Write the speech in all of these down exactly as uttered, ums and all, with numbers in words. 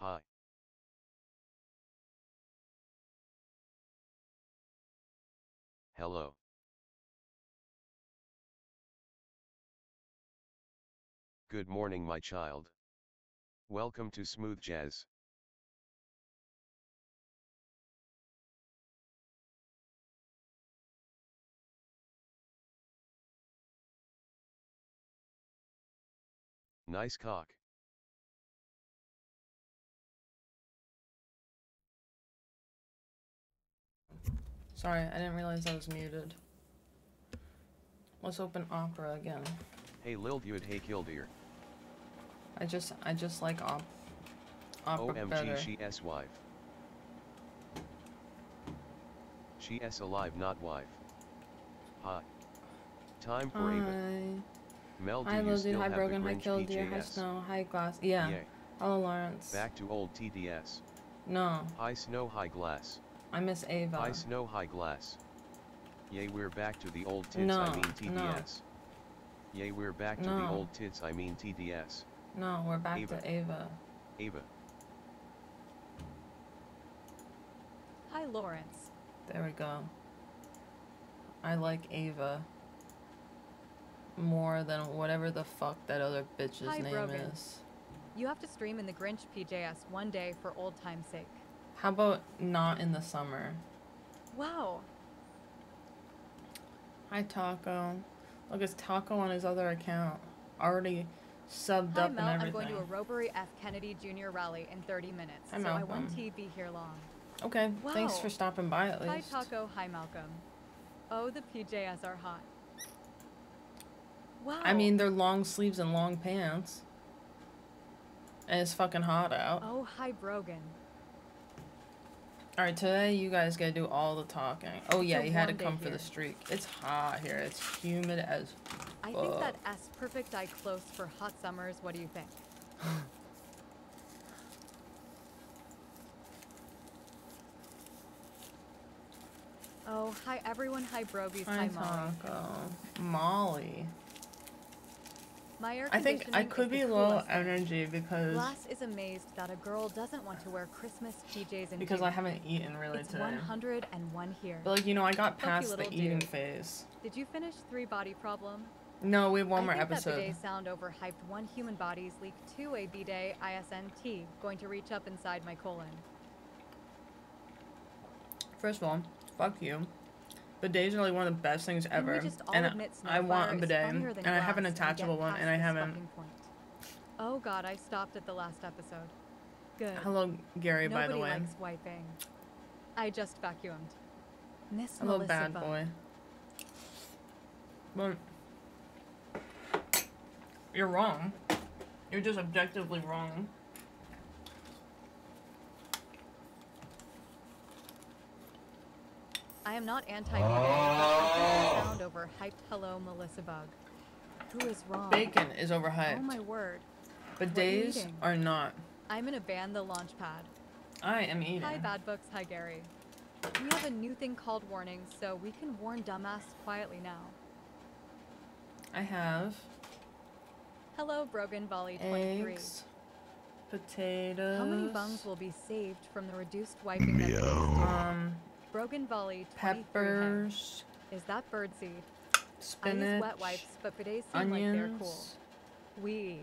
Hi. Hello. Good morning, my child. Welcome to Smooth Jazz. Nice cock. Sorry, I didn't realize I was muted. Let's open Opera again. Hey Lil Dude, hey Killdeer. I just, I just like op Opera O M G, better. she S wife. She S alive, not wife. Hi. Time for Ava. Hi. Mel, do Hi, you Lil Dude. still Hi, have the Brogan. Hi, Grinch Killdeer. Hi, P J S? Snow. Hi, Glass. Yeah. Yay. Hello, Lawrence. Back to old T D S. No. Hi Snow, hi Glass. I miss Ava. Hi Snow, hi Glass. Yay, we're back to the old tits, no. I mean T D S. No. Yay, we're back to no. the old tits, I mean T D S. No, we're back Ava. to Ava. Ava. Hi, Lawrence. There we go. I like Ava more than whatever the fuck that other bitch's Hi, name Brogan. is. You have to stream in the Grinch P J S one day for old time's sake. How about not in the summer? Wow. Hi, Taco. Look, it's Taco on his other account. Already subbed Hi, up Mel. and I'm everything. going to a Robery F. Kennedy Junior rally in thirty minutes, Hi, so I Malcolm. won't T be here long. Okay, Wow. thanks for stopping by at least. Hi, Taco. Hi, Malcolm. Oh, the P J S are hot. Wow. I mean, they're long sleeves and long pants. And it's fucking hot out. Oh, hi, Brogan. Alright, today you guys gotta do all the talking. Oh yeah, It's a you had to warm day come for here. the streak. It's hot here. It's humid as I think fuck. that S perfect eye close for hot summers. What do you think? Oh, hi, everyone. Hi, Brogies. Hi, Hi, Molly. Taco. Molly. My air I think I conditioning could is be the low coolest thing. energy because Glass is amazed that a girl doesn't want to wear Christmas P Js in because June. I haven't eaten really It's today. one hundred and one here. But like, you know, I got Pokey past the little eating dude. phase. Did you finish Three Body Problem? No, we have one I more think episode. that bidets sound overhyped. One human body's leak to a bidet I S N T going to reach up inside my colon. First of all, fuck you. Bidets are like one of the best things Can we ever. just all And admit I want a Snowfire is bidet. funnier And than I have an Glass and attachable get one past and I this haven't. fucking point? Oh god, I stopped at the last episode. Good. Hello, Gary, by the Nobody way. likes wiping. I just vacuumed. Miss Hello, Melissa bad Bug. boy. Well, you're wrong. You're just objectively wrong. I am not anti-bidet, but I sound overhyped. Hello, Melissa Bug. Who is wrong? Bacon is overhyped. Oh my word. What are you Bidets eating? are not. I'm gonna ban the Launchpad. I am eating. Hi, Bad Books. Hi, Gary. We have a new thing called warnings, so we can warn dumbass quietly now. I have Hello, Brogan Volley twenty-three. eggs, potatoes. How many bungs will be saved from the reduced wiping that Meow. Um, Brogan Volley twenty-three. peppers, Is that birdseed? I spinach, use wet wipes, but bidets seem like they're cool. onions. We.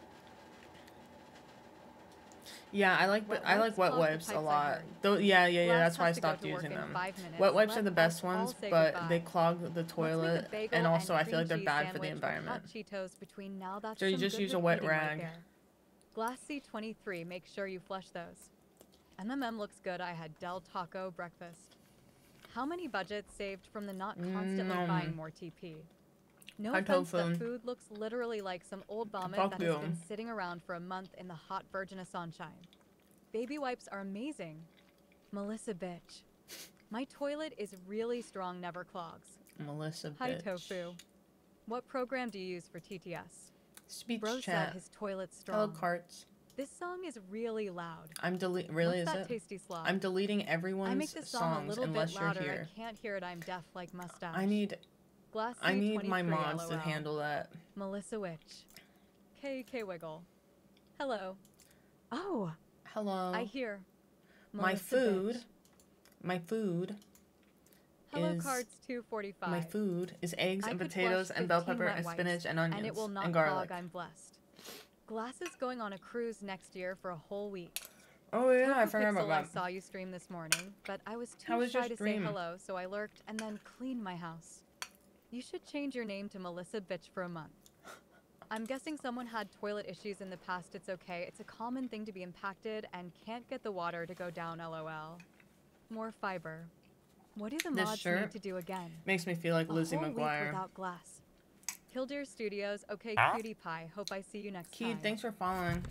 Yeah, I like Wet I like wipes wet clog the wipes a pipes, I lot. heard. Though, yeah, yeah, yeah. Glass That's why I has to go stopped to work using in them. five minutes. Wet wipes are Let the best us all ones, say but goodbye. they clog the Let's make a toilet, bagel and also I feel cream like they're cheese bad for the sandwich with environment. hot Cheetos between now. That's So you some just good use a wet repeating right rag. there. Glassy twenty-three, make sure you flush those. M M M looks good. I had Del Taco breakfast. How many budgets saved from the not constantly Mm, buying more T P? No Hi, offense, Tofu. the food looks literally like some old vomit Fuck that you. has been sitting around for a month in the hot virgin of sunshine. Baby wipes are amazing. Melissa bitch. My toilet is really strong, never clogs. Melissa Hi, bitch. Tofu. What program do you use for T T S? Speech Bro said chat. his toilet's Hello, strong. carts. This song is really loud. I'm delete. Really, What's is that it? tasty slop? I'm deleting I everyone's make this song a songs little unless bit you're louder. here. I can't hear it. I'm deaf like mustache. I need. Glassy I need my twenty-three, mods to LOL. handle that. Melissa Witch. K K Wiggle. Hello. Oh, Hello. I hear. My Melissa food. bitch. My food. Hello is- cards two forty-five. My food is eggs I and could potatoes flush and bell fifteen pepper wet and wipes, spinach and onions and it will not and garlic. clog. I'm blessed. Glass is going on a cruise next year for a whole week. Oh yeah, I Tofu forgot about Pixel, I that. saw you stream this morning, but I was too How was your shy to say stream? hello, so I lurked and then cleaned my house. You should change your name to Melissa Bitch for a month. I'm guessing someone had toilet issues in the past. It's okay. It's a common thing to be impacted and can't get the water to go down. LOL. More fiber. What do the This mods shirt need to do again? Makes me feel like A Lizzie whole week McGuire. without glass. Killdeer Studios. Okay, cutie pie. Hope I see you next Keith, time. thanks for following.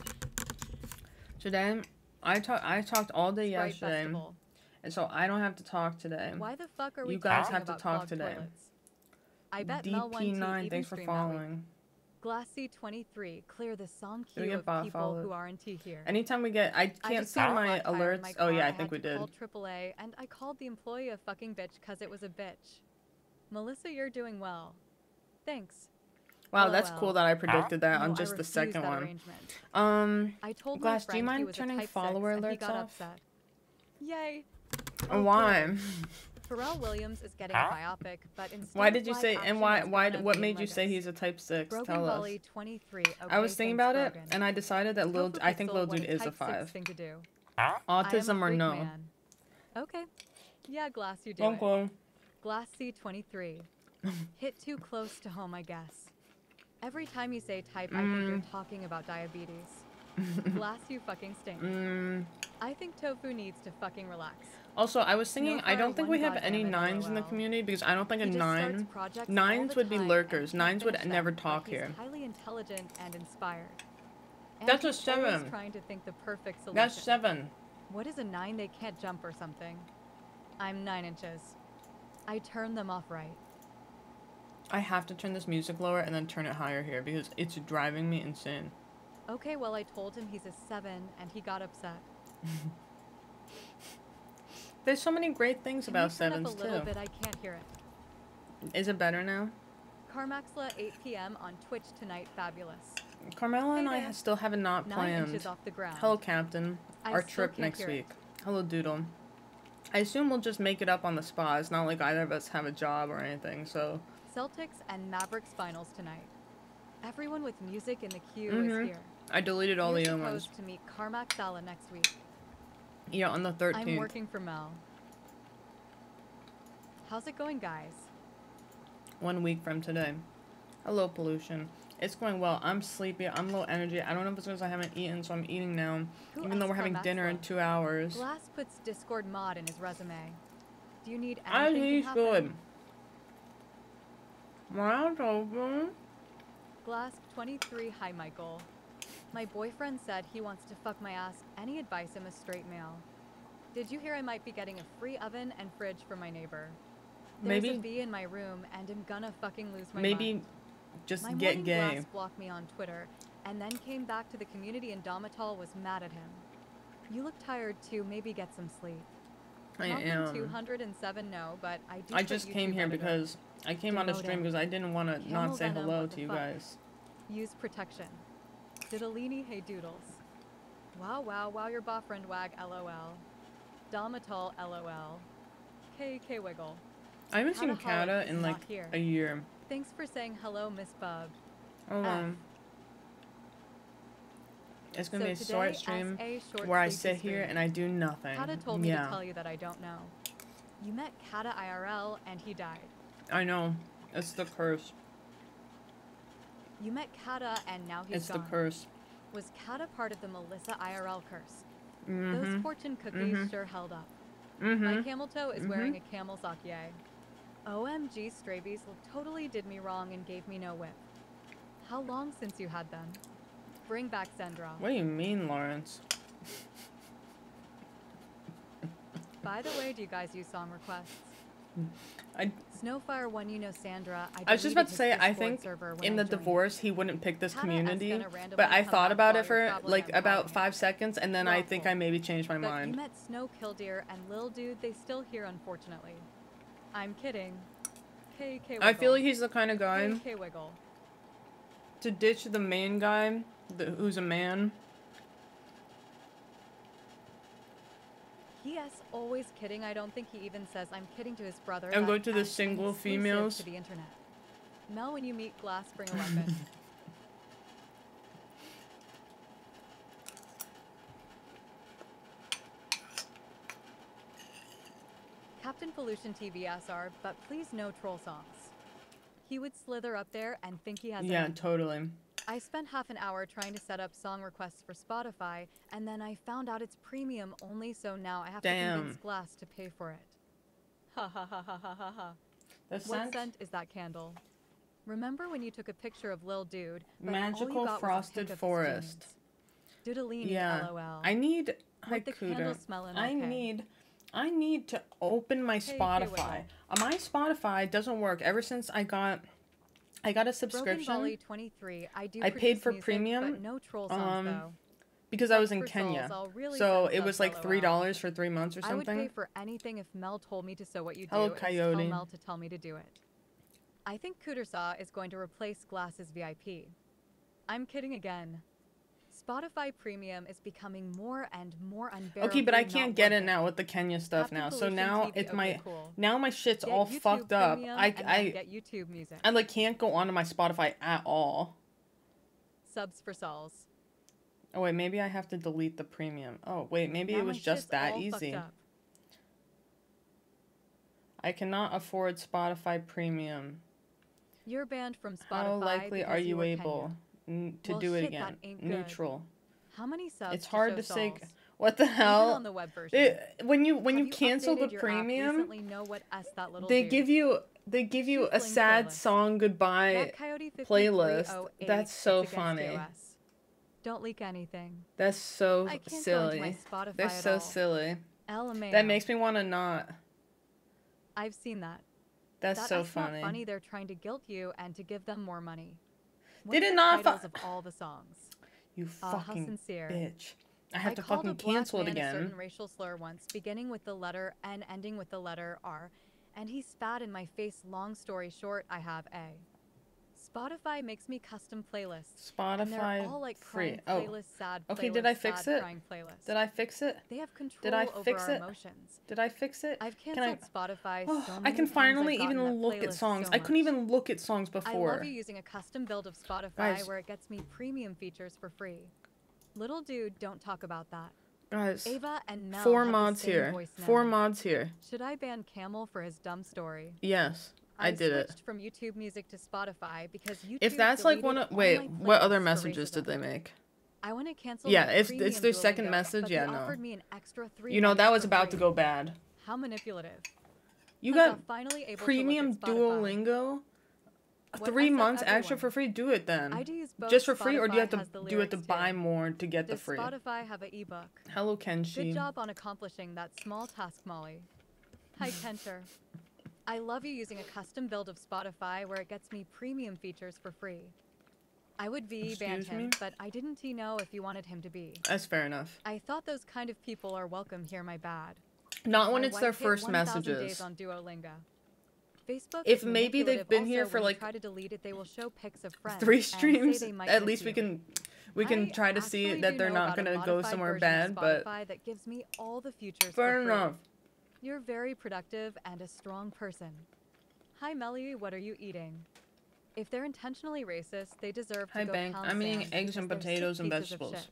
Today, I talk. I talked all day Sprite yesterday, Festival. and so I don't have to talk today. Why the fuck are we You guys talking have to about talk clogged today. toilets? I bet Mel won D P to nine, even thanks for stream that week. following. Glassy twenty-three. Clear the song Did we queue get of bot people followed? who aren't here. Anytime we get, I I can't just see got a my flat tire in alerts. my Oh car. yeah, I had think we to did. call triple A, and I called the employee a fucking bitch because it was a bitch. Melissa, you're doing well. Thanks. Wow, that's LOL. cool that I predicted that No, on I just the refuse second that one. arrangement. Um, I told Glass, my do you friend mind he was turning a type follower six, and he alerts got off? upset. Yay. why? Okay. Pharrell Williams is getting a biopic, but instead Why of did you live say? action, And why? it's Why? gonna What be made you say Legos. he's a type six? Brogan Tell us. Volley twenty-three. Okay, I was thinking thanks, about it, Brogan. and I decided that Lil. Tofu I think Pixel, Lil what Dude is a type six five. thing to do. I Autism am a or freak no? man. Okay. Yeah, Glass, you do it. Okay. Glass C twenty-three. Hit too close to home, I guess. Every time you say type, I think you're Mm. talking about diabetes. Glass, you fucking stink. Mm. I think Tofu needs to fucking relax. Also, I was thinking, I Snowfire don't think one we have any goddamn it, nines in the LOL. community because I don't think a He just starts nine. projects all Nines the would be time and lurkers. can't Nines would finish never them, but talk he's here. highly intelligent and inspired. That's And a he's always seven. trying to think the perfect solution. That's seven. What is a nine? They can't jump or something. I'm nine inches. I turn them off right. I have to turn this music lower and then turn it higher here because it's driving me insane. Okay, well I told him he's a seven and he got upset. There's so many great things Can about you turn sevens up a little too. bit? I can't hear it. Is it better now? Carmaxla eight p m on Twitch tonight. Fabulous. Carmela and Hey I there. still have it not Nine planned. inches off the ground. Hello, Captain. I Our still trip can't next hear it. week. Hello, Doodle. I assume we'll just make it up on the spot. It's not like either of us have a job or anything, so... Celtics and Mavericks finals tonight. Everyone with music in the queue Mhm. is here. I deleted all You're the other ones. supposed to meet Carmack Sala next week. Yeah, on the I'm thirteenth. working for Mel. How's it going, guys? One week from today. Hello, Pollution. It's going well. I'm sleepy. I'm low energy. I don't know if it's because I haven't eaten, so I'm eating now. Who Even though asked we're having Carmaxla? dinner in two hours. Glass puts Discord mod in his resume. Do you need I anything think to he's happen? good. Mine's open. Glass twenty-three. Hi, Michael. My boyfriend said he wants to fuck my ass. Any advice? I'm a straight male. Did you hear I might be getting a free oven and fridge for my neighbor? There's Maybe- a bee in my room and I'm gonna fucking lose my Maybe mind. just My get morning gay. Glass blocked me on Twitter and then came back to the community and Domital was mad at him. You look tired too. Maybe get some sleep. I Mountain two am. hundred seven no, but I do I put just came YouTube here editor. because I came on the stream Demoto. because I didn't want to Camel not say venom, hello what to the you fuck? guys. Use protection. Diddalini, hey doodles. Wow, wow, wow, your boyfriend wag, lol. Domital, lol. K K wiggle. I haven't seen Cataholic Kata is in not like here. a year. Thanks for saying hello, Miss Bub. Hold F. on. It's gonna So be a today, short stream S A short where I sleepy sit here stream. and I do nothing. Kata told me yeah, to tell you that I don't know. You met Kata I R L and he died. I know. It's the curse. You met Kata and now he's It's gone. the curse. Was Kata part of the Melissa I R L curse? Those Mm-hmm. fortune cookies Mhm. sure held up. My Mm-hmm. camel toe is Mhm. wearing a camel sake. O M G, Strabies totally did me wrong and gave me no whip. How long since you had them? Bring back Sandra. What do you mean, Lawrence? By the way, do you guys use song requests? I Snowfire one, you know Sandra. I, I was just deleted about to his say, I Discord think server when in I the joined. divorce he wouldn't pick this Kata is community, gonna randomly but I come thought back about while it for you're traveling like and about hiding. five seconds, and then I think Lawful. I maybe changed my But mind. you met Snow Killdeer and Lil Dude, they still here unfortunately. I'm kidding. K K Wiggle. I feel like he's the kind of guy K K Wiggle. to ditch the main guy, the, who's a man. P S. Always kidding. I don't think he even says I'm kidding to his brother. I'm That's going to the an single exclusive females. to the internet. Mel, when you meet Glass, bring a weapon. Captain Pollution T V S R, but please no troll songs. He would slither up there and think he has Yeah, an totally. I spent half an hour trying to set up song requests for Spotify, and then I found out it's premium only, so now I have Damn. to convince Glass to pay for it. Ha ha ha ha ha ha ha. That's What scent? scent is that candle? Remember when you took a picture of Lil Dude, but all Magical you got was a Frosted pic of his Forest. jeans? Doodalini, Yeah. lol. I need With the candle Haikuda. smelling I okay. need I need to open my Hey, Spotify. Uh, my Spotify doesn't work ever since I got I got a Broken subscription Volley twenty-three. I do I paid produce for music, premium, but no troll songs um, though. because I was Subs in for Kenya. souls, I'll really So send it was subs, like three dollars lol. for three months or I would pay something. for anything if Mel told me to. So what you do Hello, is Coyote. tell Mel to tell me to do it. I think Cootersaw is going to replace Glass's V I P. I'm kidding again. Spotify Premium is becoming more and more unbearable. Okay, but I not can't get worth it now with the Kenya stuff Captain now. So Pollution now T V, it's okay, my cool. now my shit's Get all YouTube fucked up. Premium I and then I get YouTube music. I like can't go onto my Spotify at all. Subs for souls. Oh wait, maybe I have to delete the premium. Oh wait, maybe Now it was my just shit's that all fucked easy. up. I cannot afford Spotify Premium. You're banned from Spotify. How likely because are you were able n- to Well, do it shit, that again? ain't good. Neutral. Kenya. How many subs? It's hard show to say. souls? What the Even hell? on the web version. It, when you when Have you cancel the updated your app premium, recently? Know what S that little they dude? give you they give you a Shoot link sad playlist. song goodbye That Coyote playlist. fifty-three oh eight That's so against funny. O S. Don't leak anything. That's so I can't go into silly. my Spotify They're at so all. silly. L M A O. That makes me want to not. I've seen that. That's That so That's funny. not funny. They're trying to guilt you and to give them more money. Did What's it the not fu- titles of all the songs? You Uh, how fucking sincere. bitch. I have I to called fucking a black cancel it man a again. certain racial slur once, beginning with the letter N, ending with the letter R, and he spat in my face. Long story short, I have a. Spotify makes me custom playlists. And they're Spotify all like free. crying Oh, playlist, sad okay, playlist, did I fix sad it? crying playlist. Did I fix it? They have control Did I over fix our it? emotions. Did I fix it? I've Can I? canceled Spotify Oh, so I many can times finally I've gotten even that look at playlist songs. so I couldn't much. even look at songs I before. love you using a custom build of Spotify Guys. where it gets me premium features for free. Little dude, don't talk about that. Guys, Ava and Mel four have the mods same here. voice now. Four mods here. Should I ban Camel for his dumb story? Yes, I, did it. switched from YouTube Music to Spotify because YouTube If that's like one deleted of all wait, my what other playlists for messages did racism. they make? I want to cancel Yeah, my if premium it's their second Duolingo, message, but yeah, they no. offered me an extra three You know that months was for about to free. go bad. How manipulative. You Plus, got I'm finally able premium to look at Spotify. Duolingo. What Three I said months extra everyone. for free. Do it then. I do use both. Just for free, or do you have Spotify to has the do it to lyrics buy too. more to get the Does free? Spotify have an ebook? Hello, Kenshi. Good job on accomplishing that small task, Molly. Hi, Kenter. I love you using a custom build of Spotify where it gets me premium features for free. I would V ban Excuse him, me? but I didn't know if you wanted him to be. That's fair enough. I thought those kind of people are welcome here, my bad. Not when My it's wife their hit first one thousand messages. Days on Duolingo. Facebook If is maybe they've manipulative. been Also, here for when you like try to delete it, they will show pics of friends Three and say streams. they might At miss least we you. can we can I try to see actually that do they're know not about a gonna go modified somewhere version bad, of but Spotify that gives me all the features fair for free. enough. You're very productive and a strong person. Hi, Melly, what are you eating? If they're intentionally racist, they deserve to Hi, go Bank. pound I'm eating sand eggs and because they're potatoes sick and pieces of vegetables. shit.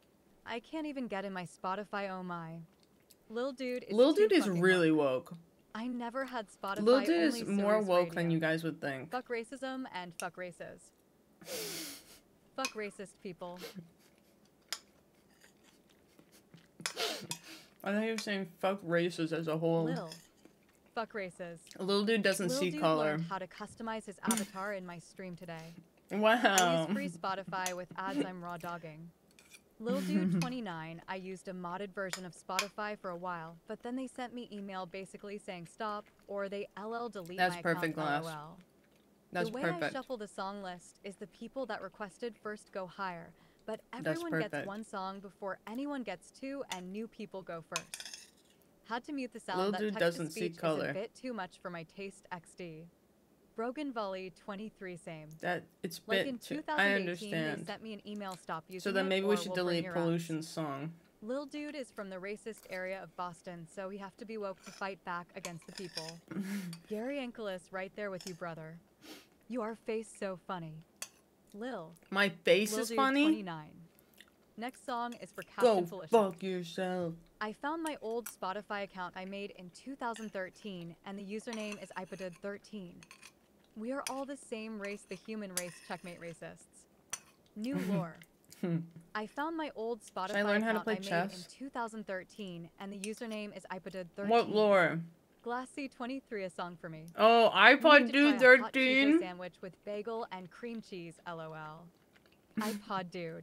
I can't even get in my Spotify, oh my. Lil Dude is Lil too Dude is fucking really woke. woke. I never had Spotify. Lil Dude is only more Sirius woke than Radio. you guys would think. Fuck racism and fuck races. Fuck racist people. I thought you were saying fuck races as a whole. Lil. Fuck races. Lil Dude doesn't Lil see Dude color. learned how to customize his avatar in my stream today. I Wow. use free Spotify with ads I'm raw dogging. Lil Dude twenty-nine, I used a modded version of Spotify for a while, but then they sent me email basically saying stop, or they L L delete That's my perfect, account Glass. LOL. That's the way perfect. I shuffle the song list is the people that requested first go higher, but That's everyone gets perfect. one song before anyone gets two, and new people go first. Had to mute the sound Lil that Dude text doesn't to see speech is color. a bit too much for my taste X D. Brogan Volley twenty-three same. That it's Like bit in too, two I thousand eighteen, understand. they sent me an email stop using So then it maybe or we should we'll bring delete your ass. Pollution's song. Lil Dude is from the racist area of Boston, so we have to be woke to fight back against the people. Gary Angelis right there with you, brother. Your face so funny. Lil. My face Lil is Dude funny? twenty-nine. Next song is for Go Captain Felicia. fuck yourself. I found my old Spotify account I made in two thousand thirteen, and the username is ipodud thirteen. We are all the same race, the human race, checkmate racists. New lore. I found my old Spotify I learn how to account play I made chess? in two thousand thirteen, and the username is ipodud thirteen. What lore? Glassy twenty-three, a song for me. Oh, We need iPod to Dude try a hot Cheeto thirteen? sandwich with bagel and cream cheese, lol. iPod Dude.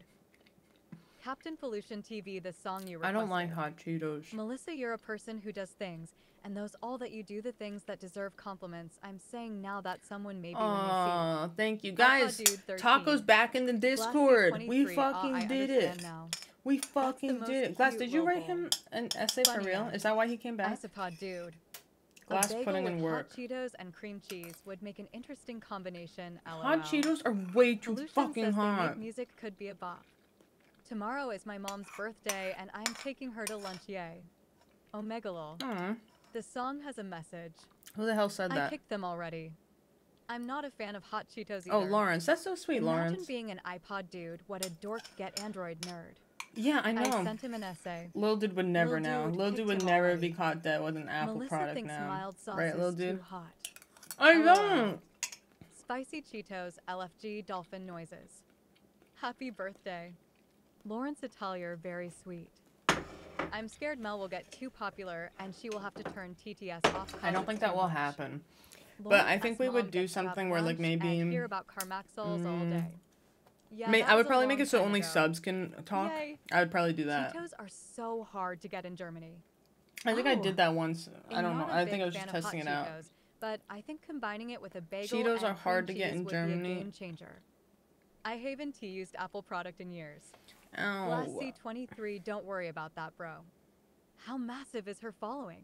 Captain Pollution T V, the song you I requested. don't like hot Cheetos. Melissa, you're a person who does things, and those all that you do the things that deserve compliments. I'm saying now that someone maybe when they Aw, thank you. iPod Guys, Dude thirteen. Taco's back in the see. Discord. Glassy We twenty-three, ah, fucking I did understand it. Now. We fucking most did it. Glass, cute did you write logo. him an essay for Funny real? ass. Is that why he came back? Isopod Dude. Glass a bagel putting with in work. hot Cheetos and cream cheese would make an interesting combination, lol. Hot Cheetos are way too Pollution fucking says they hot. make music could be a bop. Tomorrow is my mom's birthday, and I'm taking her to lunch, yay. Omegalol. Aw, The song has a message. who the hell said I that? kicked them already. I'm not a fan of hot Cheetos either. Oh, Lawrence. That's so sweet, Imagine Lawrence. being an iPod dude. What a dork get Android nerd. Yeah, I I know. sent him an essay. Lil Dude would never Lil now. Dude Lil kicked Dude would him never already. be caught dead with an Apple Melissa product thinks now. mild sauce Right, Lil is Dude? too hot. I LOL. don't. Spicy Cheetos, L F G dolphin noises. Happy birthday. Lawrence Atelier, very sweet. I'm scared Mel will get too popular and she will have to turn T T S off. I don't think that will happen. But Lawrence I think asks we would Mom do gets to have something where, like, lunch and maybe- hear about Carmaxols all Mm. day. Yeah, May- that I was would a probably long make it so time only ago. subs can talk. Yay. I would probably do that. Cheetos are so hard to get in Germany. I think I Oh. did that once. I I'm don't know. not a I think big I was just fan of hot testing it out. Cheetos, but I think combining it with a bagel Cheetos and are hard cream to get cheese in would Germany. Be a game changer. I haven't used Apple product in years. Oh. Glassy twenty-three, don't worry about that, bro. How massive is her following?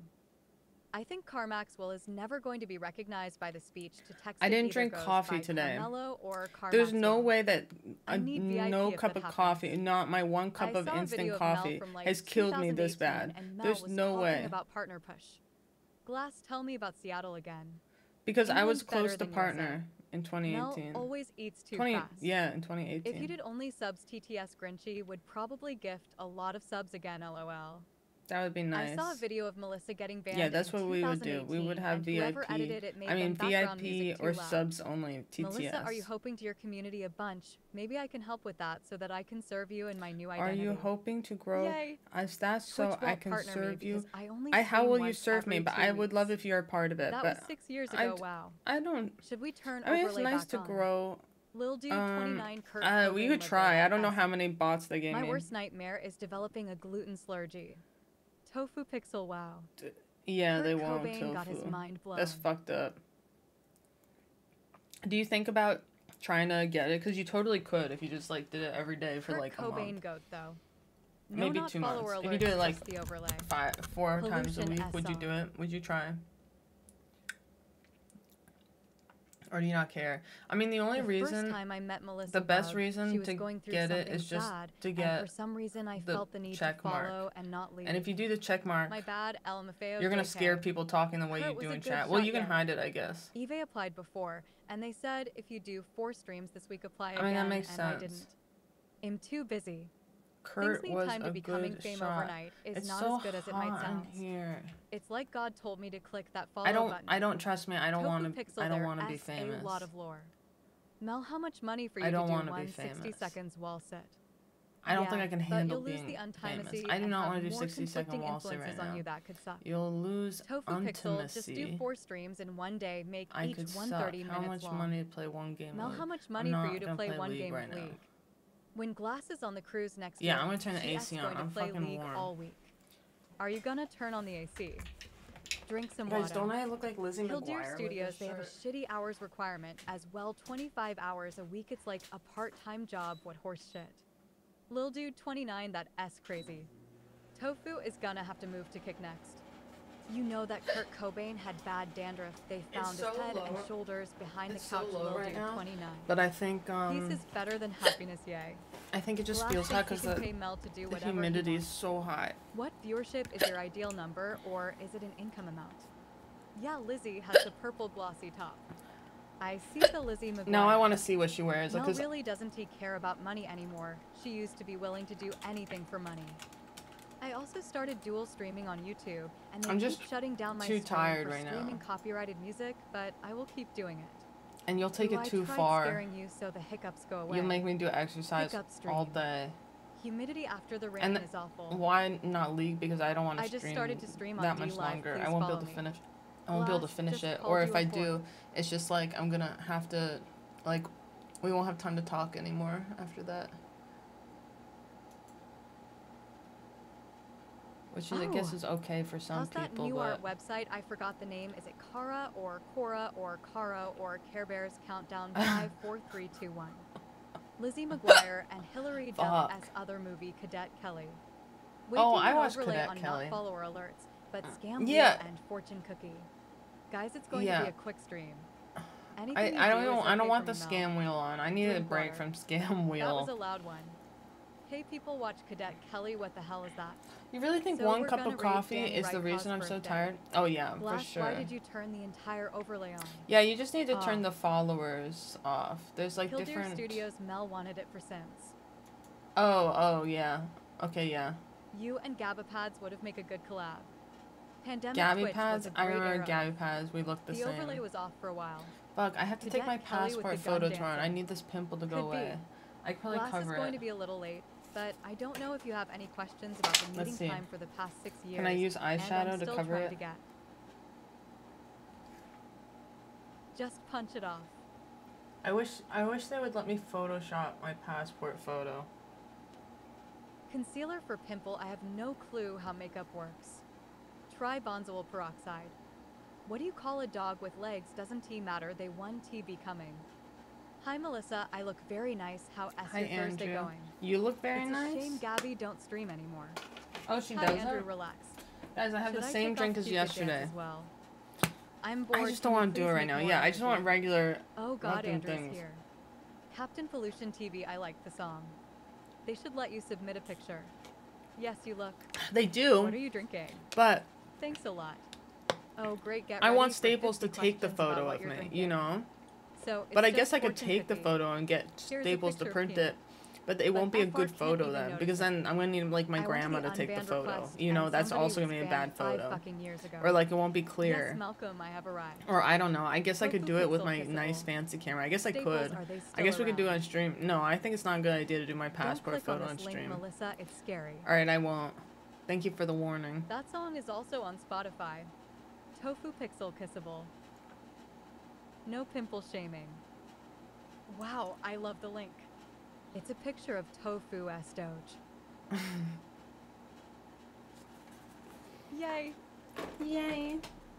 I think Carmaxwell is never going to be recognized by the speech to text. I it didn't either drink goes coffee by today. Carmelo or There's no Carmaxwell. way that I a, need V I P no if cup that of coffee, happens. not my one cup I of saw a instant video of Mel coffee, from, like, has killed me this two thousand eighteen, bad. and Mel There's was no talking way. about partner push. Glass, tell me about Seattle again. Because I was England's better close to than U S A. partner in twenty Mel eighteen. always eats too twenty fast. Yeah, in twenty eighteen. If you did only subs, T T S Grinchy would probably gift a lot of subs again, lol. That would be nice. I saw a video of Melissa getting banned. Yeah, that's in what we would do. We would twenty eighteen, have and V I whoever P. edited it made I mean them V I background P music too or loud. subs only. T T S. Melissa, are you hoping to your community a bunch? Maybe I can help with that so that I can serve you in my new Are identity. you hoping to grow Yay. as that so Twitch I won't can partner me serve you? because I only I how stream will you once serve me? every But two I would love weeks. if you're a part of it. That but was six years I ago. d- Wow. I don't. Should we turn I mean, it's overlay nice back to on? grow. Lil Dude Um, twenty-nine Kurt uh, we Cobain could was try. there. I don't know That's- how many bots they gave My me. worst nightmare is developing a gluten slurgy. Tofu Pixel, wow. Yeah, Kurt they won't. Cobain got his Tofu. mind blown. That's fucked up. Do you think about trying to get it? Because you totally could if you just like did it every day for Kurt like a Cobain month, goat though. No, maybe not two follower months. If you alerts, do it like just the overlay. five, four times a Pollution week, would you S do R. it? Would you try? Or do you not care? I mean, the only the reason, first time I met Melissa the best Love, reason she was to going through get it something is just sad, to and get for some reason I the felt the need to check mark. follow and not leave. and if you do the check mark, My bad, L M F A O you're gonna J K. scare people talking the way Kurt you was do a in good chat. Well, shot, you can yeah. hide it, I guess. Eve applied before, and they said if you do four streams this week, apply I again. mean, that makes and I sense. didn't. I'm too busy. Kurt Things need was time to a becoming good fame shot. overnight is It's not so as good as it might hot sound. in here. It's like God told me to click that follow I don't. button. I don't trust me. I don't Tofu want to. Pixel I don't there want to be asks famous. A lot of lore. Mel, how much money for you I don't to do wanna be one sixty famous. seconds wall sit? I don't Yeah, think I can but handle you'll lose being the famous. untimacy I do and not have want to do more sixty second conflicting wall sit right influences on now. you that could suck. You'll lose Tofu Pixel, just do intimacy. four streams in one day, make I each could one suck. thirty How minutes much long. money to play one game? Mel, League? how much I'm money for not you to gonna play, play one League game right of now. League? When Glass is on the cruise next Yeah, year, I'm gonna turn the she A asks C on. going to I'm play fucking League warm. all week. Are you gonna turn on the A C? Drink some Guys, water. don't I look like Lizzie Killdeer McGuire with Studios, this they have a shirt? shitty hours requirement as well. twenty-five hours a week, it's like a part-time job. What horse shit. Lil Dude twenty-nine, that S crazy. Tofu is gonna have to move to Kick Next. You know that Kurt Cobain had bad dandruff. They It's found so his head low. and shoulders behind It's the couch so low will right do now. twenty-nine. But I think um Peace is better than happiness, yay. I think it just Glass feels hot thinks because he can the, pay Mel to do the whatever he humidity is wants. so hot. What viewership is your ideal number, or is it an income amount? Yeah, Lizzie has the purple glossy top. I see the Lizzie McGuire. Now I want to see what she wears. Like, Mel 'cause really doesn't he care about money anymore. She used to be willing to do anything for money. I also started dual streaming on YouTube, and they I'm keep just shutting down my too stream tired for right now. streaming copyrighted music, but I will keep doing it. and you'll take Ooh, it too I tried far. scaring you so the hiccups go away. You'll make me do exercise Hiccup all stream. day. Humidity after the rain And th- is awful. Why not league? Because I don't want to I stream just started to stream on that D much Live. longer. Please I won't be able follow to me. finish. I won't be able to Glass finish just it. called Or you if a I whore. do, it's just like I'm gonna have to, like, we won't have time to talk anymore after that. Which I guess Oh. is okay for some How's that people, new but art website? I forgot the name. Is it Kara or Cora or Cara or Care Bears Countdown five, four, three, two, one? Lizzie McGuire and Hilary Duff Fuck. as other movie Cadet Kelly. Oh, Waking I an watched overlay Cadet on Kelly. Not follower alerts, but Scam Yeah. Wheel and Fortune Cookie. Guys, it's going Yeah. to be a quick stream. Anything I, you I don't do even, is I don't okay want the from Mel. scam wheel on. I need a Drink break water. from scam That was a wheel. loud one. Hey, people watch Cadet Kelly. What the hell is that? You really think So one we're cup gonna of rate coffee Danny is the Rykov's reason I'm so birthday. tired? Oh yeah, Glass, for sure. why did you turn the entire overlay on? Yeah, you just need to turn Oh. the followers off. There's like Killdeer different. Studios Mel wanted it for Sims. Oh, oh yeah. Okay, yeah. You and Gabapads would have made a good collab. Pandemic Gabby Twitch pads. was a I great remember era. Gabby pads. We looked the, The same. overlay was off for a while. Fuck, I have to take Cadet my Kelly with passport the gun photo tomorrow. I dancing. need this pimple to go Could be. away. I could probably Glass cover is going it. to be a little late, but I don't know if you have any questions about the Let's meeting see. time for the past six years. Can I use and I'm eyeshadow to still cover trying it? to get. Just punch it off. I wish I wish they would let me Photoshop my passport photo. Concealer for pimple, I have no clue how makeup works. Try benzoyl peroxide. What do you call a dog with legs? Doesn't T matter? They won T becoming. Hi Melissa, I look very nice. How is Hi your Thursday Andrew. going? You look very it's nice. a shame Gabby don't stream anymore. Oh, she Hi does Andrew, it. relax. Guys, I have Should the I same take drink off as Cupid Dance yesterday. As well? I'm bored. I just Can don't you want to do please it right make now. more Yeah, I just want energy? regular. Oh God, fucking Andrew's things. here. Captain Pollution T V, I like the song. They should let you submit a picture. Yes, you look. They do, What are you drinking? but Thanks a lot. Oh, great. Get I ready want for Staples to fifty take the questions about photo what of you're me, drinking. you know? So But I it's guess just I could fortune take the cookie. photo and get Here's a Staples to picture of print Peanut. it. But it But won't be a F R good can't photo even then, notice because it. then I'm gonna need like my I went grandma the to take the unbanned photo. request, You know, and that's somebody also was gonna be a banned bad five photo. fucking years ago. Or like it won't be Yes, clear. Malcolm, I have arrived. Or I don't know. I guess I could Tofu do it with pixel my kissable. nice fancy camera. I guess I Staples, could. are they I still guess we could do it around? on stream. No, I think it's not a good idea to do my Don't passport click on photo on this link, stream. Melissa. It's scary. Alright, I won't. Thank you for the warning. That song is also on Spotify. Tofu Pixel Kissable. No pimple shaming. Wow, I love the link. It's a picture of Tofu as Doge. Yay! Yay.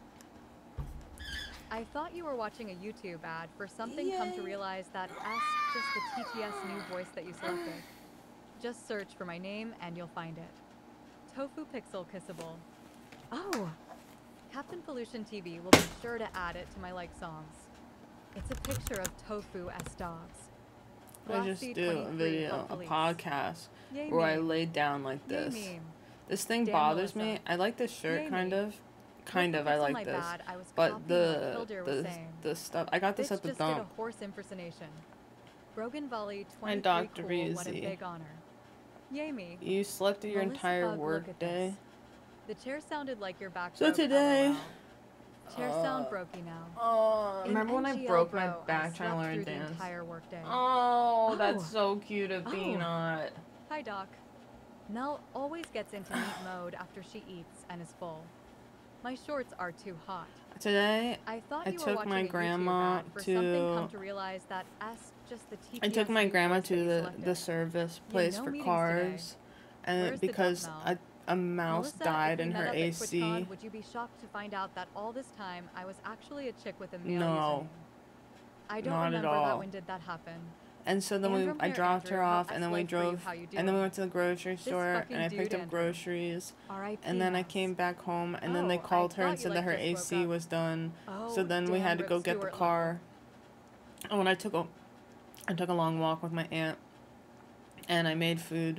I thought you were watching a YouTube ad for something. Come to Yay. realize that S just the T T S new voice that you selected. Just search for my name and you'll find it. Tofu Pixel Kissable. Oh! Captain Pollution T V will be sure to add it to my like songs. It's a picture of tofu as dogs. I just Glassy do a twenty-three video, called a Police. podcast, Yay where I meme. lay down like Yay this. meme. This thing Damn, bothers Melissa. me. I like this shirt, Yay kind me. of. Kind Tofu of, I Pixel like my this. bad, I was But copying the what Killdeer was the saying. the stuff, I got this Bitch at the just did a dump. horse impersonation. Brogan Volley And twenty-three Doctor cool, what a Breezy. big honor. Yay me. You slept through your Melissa entire Bug, work look at day. this. The chair sounded like your back So broke, today- LOL. Chair sound Uh, brokey now. Oh, In remember when I N G L broke my Bro, I back trying to slept learn through the dance? entire workday. Oh, Oh. that's so cute of Oh. Peanut. Hi, Doc. Mel always gets into meat mode after she eats and is full. My shorts are too hot. Today, I thought I you were took watching my a YouTube grandma ad for something. Come to- to realize that S just the T T S I took my new grandma voice that to you the, selected. the service Yeah, place no for meetings cars, and Where's the because dump, a, Mel? a mouse Melissa, died if we in met her up at A C. QuickCon, would you be shocked to find out that all this time I was actually a chick with a male No. username? I don't Not at remember all. that when did that happen. And so then we, Andrew, I here, dropped Andrew, her how off, and then we ex-wife for you, drove, how you and then we doing? went to the grocery This store, fucking and I dude, picked up Andrew. groceries, R I P and then I house. came back home, and then they Oh, called I her and thought you, said that like, her just woke A C up. was done, so Oh, then we damn, had to Rip go get the Stewart car, and when I took a, I took a long walk with my aunt, and I made food.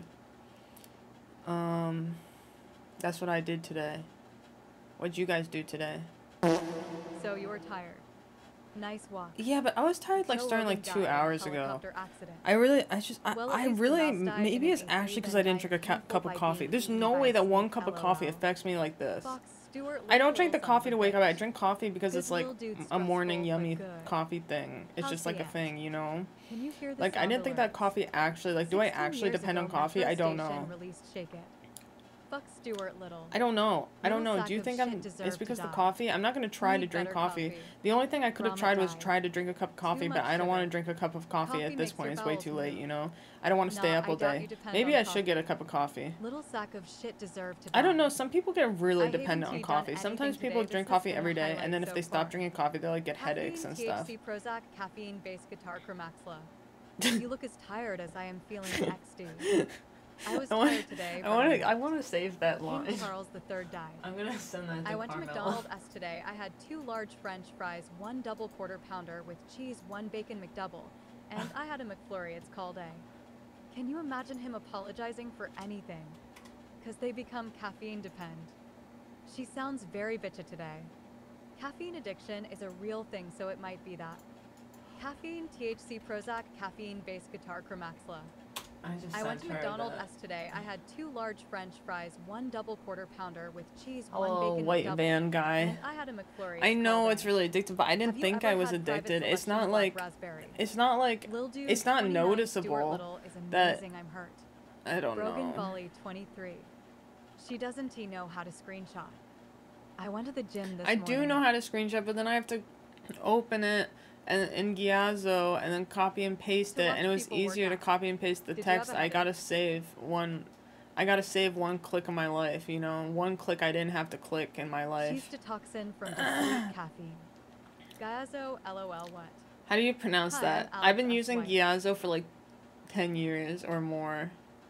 Um, that's what I did today. What'd you guys do today? level. So you were tired. Nice walk. Yeah, but I was tired like Joe starting Rogan like two died in a hours ago. helicopter accident. I really, I just, I, Well, at I least the really, mouse died maybe in it's an actually A C, because I didn't then drink a died ca- cup of by coffee. being There's eaten no by way a that one snake, cup of LOL. coffee affects me like this. Fox Stewart I don't drink the Little son of coffee a to wake up. I bitch. drink coffee because Good it's like little dude, a morning stressful, but yummy good. coffee thing. It's How's just the like a aunt? thing, you know? Can you hear the Like I sound didn't think that alerts? coffee actually, like do I sixteen actually years depend ago, on coffee? Metro I don't Station know. released Shake It. Fuck Stuart Little. I don't know. I don't Little know. sack Do you of think shit I'm, deserved it's to because the die. coffee? I'm not going to try Need to drink better coffee. coffee. The only thing I could have Brahma tried was died. try to drink a cup of coffee, Too but much I don't want to sugar. drink a cup of coffee Coffee at this makes point. your It's way bowels too late, move. you know? I don't want to Nah, stay I up all doubt day. you depend Maybe on I should coffee. get a cup of coffee. Little sack of shit deserved to die. I don't know. Some people get really I haven't dependent on done coffee. anything Sometimes today. people This drink has coffee been every a day, and highlight then if so they stop far. drinking coffee, they like get headaches Caffeine, and T H stuff. C Prozac, caffeine based guitar chromaxla. You look as tired as I am feeling X D. I was I want, tired today. I but want I'm to. I not. want to save that line. King Charles the Third died. I'm gonna send that to I went to Carmela. McDonald's today. I had two large French fries, one double quarter pounder with cheese, one bacon McDouble, and I had a McFlurry. It's called a. Can you imagine him apologizing for anything? Because they become caffeine depend. She sounds very bitchy today. Caffeine addiction is a real thing, so it might be that. Caffeine, T H C Prozac, caffeine based guitar chromaxla. I just I went to sent her McDonald's that. today. I had two large French fries, one double quarter pounder with cheese, one Oh, bacon white McDouble, van guy. and I had a McFlurry. I It's know called it's a. really addictive, but I didn't Have you think ever I was had Private addicted. It's Selection not Black like raspberry? it's not like Lil Dude it's not twenty-nine, noticeable Stuart Little is that- amazing. I'm hurt. I don't Brogan know. Volley twenty-three. She doesn't he know how to screenshot. I went to the gym this I morning. do know how to screenshot, but then I have to open it and in Giazo and then copy and paste To it, watch and it was people work easier to out. copy and paste the Did you have text. a I gotta headache? save one. I gotta save one click of my life. You know, one click I didn't have to click in my She's life. detoxin from the sweet caffeine. Giazo, lol, what? How do you pronounce Hi, that? I'm I've been Alex using White. Giazo for like ten years or more.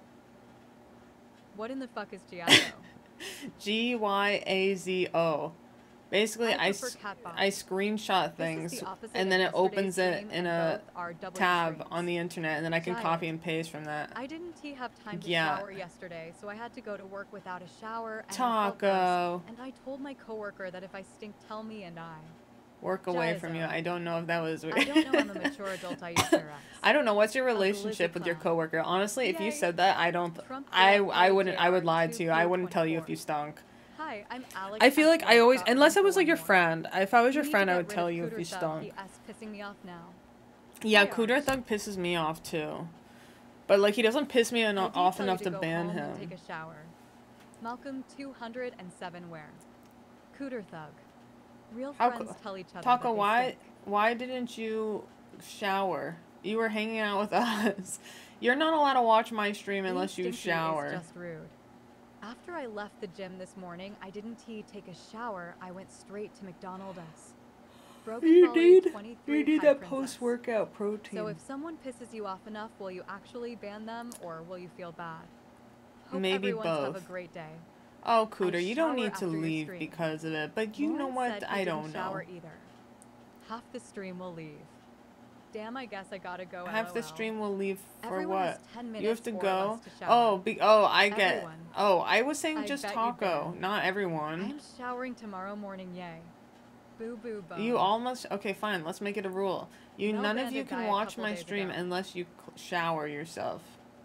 What in the fuck is Giazo? G Y A Z O. Basically, I I, prefer s- Catbox. I screenshot This is things the opposite and of then it yesterday's opens it stream, in and a both are double tab streams. on the internet, and then I can Giant. copy and paste from that. I didn't he have time to Yeah. shower yesterday, so I had to go to work without a shower. And I felt gross. Taco. And I told my coworker that if I stink, tell me, and I. Work away from you. Giazo. I don't know if that was weird. I don't know. I'm a mature adult. I use Durex. I don't know. What's your A glizzy relationship with your clown. coworker? Honestly, if you Yay. said that, I don't. Trump I Girl I J wouldn't. I would R lie two to you. I Q wouldn't tell you if twenty-four. you stunk. Hi, I'm Alex. I feel like I Ashworth, always, got unless one it was for like your one more. friend. If I was You your need to friend, I get would rid tell of you if Cooter you Thug. stunk. He S pissing me off now. Yeah, Hi, Cooter Arch. Thug pisses me off too, but like he doesn't piss me I eno- did off tell you enough to go ban home and him. Take a shower. Malcolm two hundred seven where? Cooter Thug. Real How friends co- tell each other Taco, that they why stink. why didn't you shower? You were hanging out with us. You're not allowed to watch my stream Being unless you stinky shower. Is just rude. After I left the gym this morning, I didn't he take a shower. I went straight to McDonald's. Broken You Volley need twenty-three you need High that Princess. post workout protein. So if someone pisses you off enough, will you actually ban them or will you feel bad? Hope Maybe everyone's have both. a great day. Oh, Cooter, you don't shower need to after your leave stream. because of it. But you know Lauren what? said he I didn't don't know. shower either. Half the stream will leave. Damn, I guess I gotta go. Half the LOL. stream will leave for Everyone has what? ten You have minutes to or go. less to shower. Oh, be- oh, I get. Everyone. Oh, I was saying I just bet you Taco, did. not everyone. I'm showering tomorrow morning. Yay. Boo boo boo. You almost okay. Fine, let's make it a rule. You No none of banded you guy can a watch couple my days stream ago. unless you cl- shower yourself.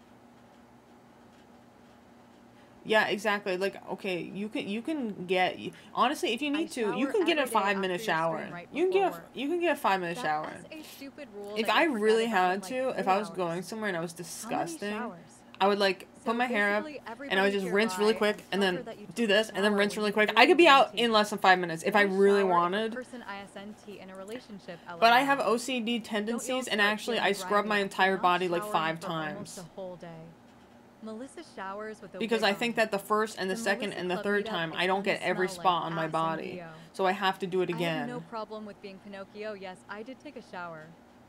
Yeah, exactly. Like, okay, you can you can get honestly if you I need to, you shower can get a every day five minute after your shower. stream right You can get before a, you can get a five minute That- shower. That's a stupid rule. If that I gets said really about had in, to, like, if three I was hours. going somewhere and I was How many disgusting, showers? I would like So put my hair up basically, and I would everybody just rinse really nearby quick and and tell then her that you do took a this and then shower rinse when really you quick. really I could be out need in to. less than five minutes if I Why really shower if a wanted. person I S N T in a relationship, But I LOL. have O C D tendencies and start actually feeling I scrub grimy my after entire not body like showering five for almost times. a whole day. Melissa showers with a Because wig I think on. that the first and the, The second Melissa and the Club third meetup time is I don't gonna get every smell like spot on my ass and body. B O. So I have to do it I have again. no problem with being Pinocchio. Yes, I did take a shower.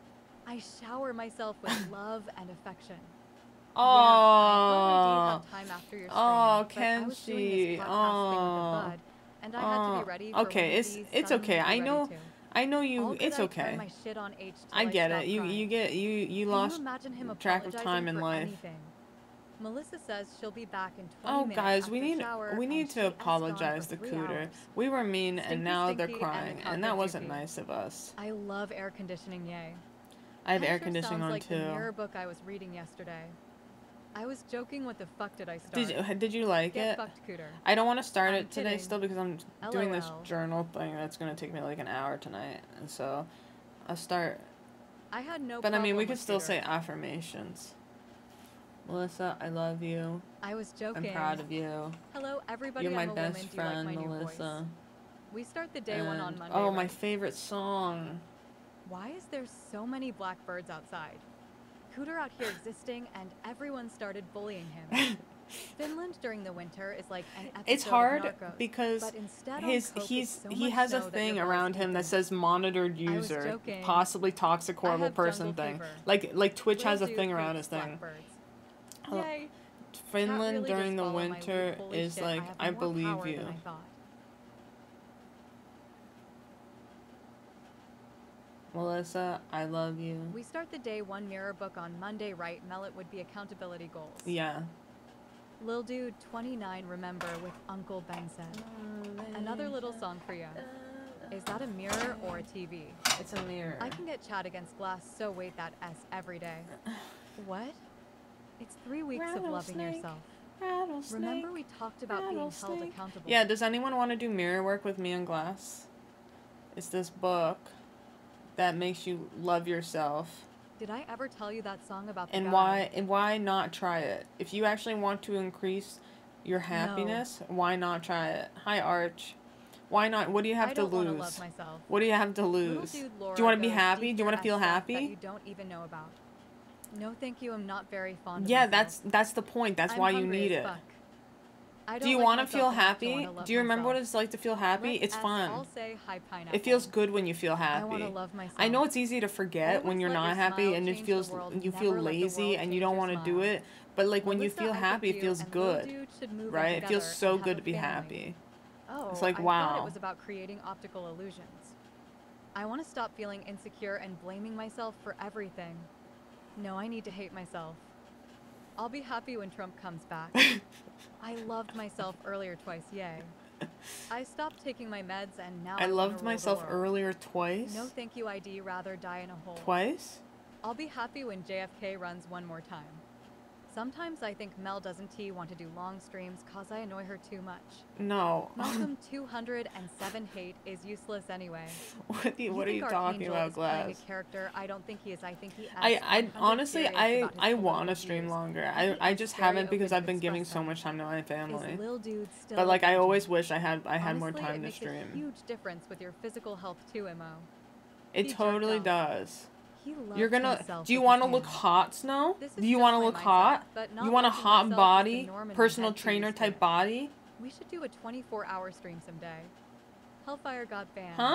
I shower myself with love and affection. Oh, Yeah, I thought I'd have time after your stream, oh, but I was doing this Kenshi. podcast thing with the Oh, bud, and I had to be oh. ready for Okay, when it's he's it's suddenly okay. be I ready know, to. I know All you. good, It's I okay. turn my shit on H till I I get stop it. You crying. you get you you Can lost you imagine him track of apologizing time in for life. anything? Melissa says she'll be back in twenty Oh, minutes guys, after we need shower, we and need she to has gone apologize for to three Cooter. hours. We were mean, Stinky and now they're Stinky and crying, the and that Cocker wasn't Juicy. nice of us. I love air conditioning, yay. I have That air sure conditioning sounds on like the too. mirror book I was reading yesterday. I was joking. What the fuck did I start? Did you did you like Get it? fucked, Cooter. I don't want to start I'm it today kidding. still because I'm doing this LOL. journal thing that's gonna take me like an hour tonight, and so I'll start. I had no But I mean, we problem could with still Cooter. say affirmations. Melissa, I love you. I was joking. I'm proud of you. Hello, everybody. You're my I'm a best woman. Do friend, you like my new Melissa. voice? We start the day one on And- Monday. oh, my right? favorite song. Why is there so many blackbirds outside? Cooter out here existing, and everyone started bullying him. Finland during the winter is like an episode It's hard of Narcos, because but instead his on Coke, he's it's so he much has a snow that thing your balls around him that deepen. says monitored I was user, joking. possibly toxic, I horrible have person jungle thing. fever. Like like Twitch Little has a dude thing around hates his thing. blackbirds. Hello. Yay. Finland really during does the follow my winter lead. Holy is shit, like I, I, have more believe power you. than I thought. Melissa, I love you. We start the day one mirror book on Monday, right? Mellet would be accountability goals. Yeah. Lil Dude twenty-nine, remember, with Uncle Ben said. Another little song for you. Is that a mirror or a T V? It's a mirror. I can get Chad against glass, so wait that S every day. What? It's three weeks of loving Rattlesnake, yourself. Rattlesnake. Remember we talked about being held rattlesnake. accountable. Yeah, does anyone want to do mirror work with me and Glass? It's this book that makes you love yourself. Did I ever tell you that song about the And guy? why and why not try it? If you actually want to increase your happiness, why not try it? Hi Arch. Why not? What do you have I to don't wanna lose? love myself. What do you have to Little lose? dude Do Laura you want to be goes happy? deep Do you want to at feel stuff that happy? you don't even know about. No, thank you. I'm not very fond of Yeah, myself. that's that's the point. That's I'm why you hungry need as it. fuck. I Do don't you like want to myself feel enough to happy? wanna love Do you remember what myself. it's like to feel happy? Let It's S fun. all say hi, pineapple. It feels good when you feel happy. I want to love myself. I know it's easy to forget when Always you're let not your happy smile and it change the feels world. you Never feel let the lazy world and you change don't your want to do smile. it. But like when you Melissa, feel I picked happy, it you, feels and Lil good, Dude should move in right? It feels together so and have good a to be family. happy. Oh, It's like, I wow. thought it was about creating optical illusions. I want to stop feeling insecure and blaming myself for everything. No, I need to hate myself. I'll be happy when Trump comes back. I loved myself earlier twice, yay. I stopped taking my meds and now I, I wanna loved rule the myself world. earlier twice. No thank you, I D, rather die in a hole. Twice? I'll be happy when J F K runs one more time. Sometimes I think Mel doesn't T want to do long streams cause I annoy her too much. No. Malcolm two hundred seven hate is useless anyway. What, do you, what are think you talking Archangel about, is playing Glass? a character? I don't think he is. I think he I, asks I one hundred honestly, serious I, about his I political want to stream views. longer. And I, he I is just very haven't because open I've to been giving express so them. much time to my Is family. Lil Dude still But like, I a always virgin? wish I had, I had more Honestly, time it to makes stream. a huge difference with your physical health too, M O. It he jerked totally off. does. He You're loved gonna. himself Do you with want to his look hands. hot, Snow? This is Do you just want to my look mindset, hot? but not You want a liking hot myself is the body, norm and personal I'm head trainer used to type it. body? We should do a twenty-four hour stream someday. Hellfire got banned. Huh?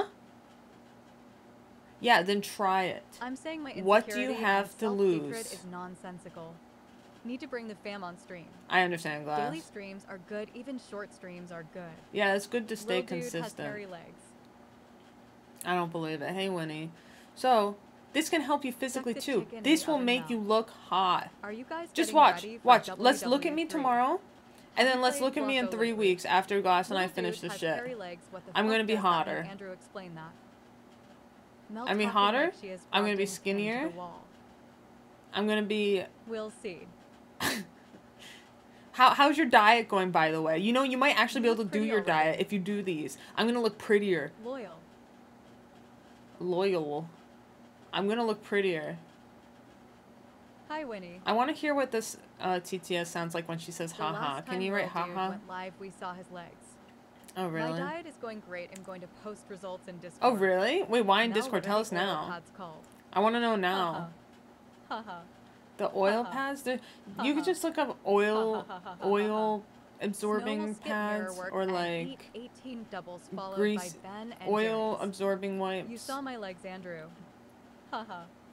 Yeah, then try it. I'm saying my What do you insecurity have and to self-hatred lose? is nonsensical. Need to bring the fam on stream. I understand, Glass. Daily streams are good, even short streams are good. Yeah, it's good to stay Lil Dude has consistent. hairy legs. I don't believe it. Hey, Winnie. So, this can help you physically the too. chicken in This the will oven make now. you look hot. Are you guys Just getting watch. ready for Watch. Let's look at W W me three? tomorrow. And Have then you let's played look at me in Blanco three lately? weeks after Glass and I Lil finish Dude this has shit. hairy legs. What the I'm fuck gonna be does that mean? hotter. Andrew, explain that. Mel I mean talking hotter? like she is I'm gonna be propped him to the skinnier? wall. I'm gonna be... We'll see. How, how's your diet going, by the way? You know, you might actually You be able look to do pretty your already. diet if you do these. I'm gonna look prettier. Loyal. Loyal. I'm gonna look prettier. Hi, Winnie. I want to hear what this uh, T T S sounds like when she says The haha. last Can time you write Lil Dude haha? went live, we saw his legs. Oh, really? My diet is going great. I'm going to post results in Discord. Oh, really? Wait, why in Now, Discord? what are Tell the us oil now. pads called? I want to know now. Haha. Haha. The oil Haha. pads? They're- You could Haha. just look up oil, Hahahaha. oil Snow will absorbing skip mirror pads work or and like eat eighteen doubles followed grease, by Ben and oil James. absorbing wipes. You saw my legs, Andrew. Haha.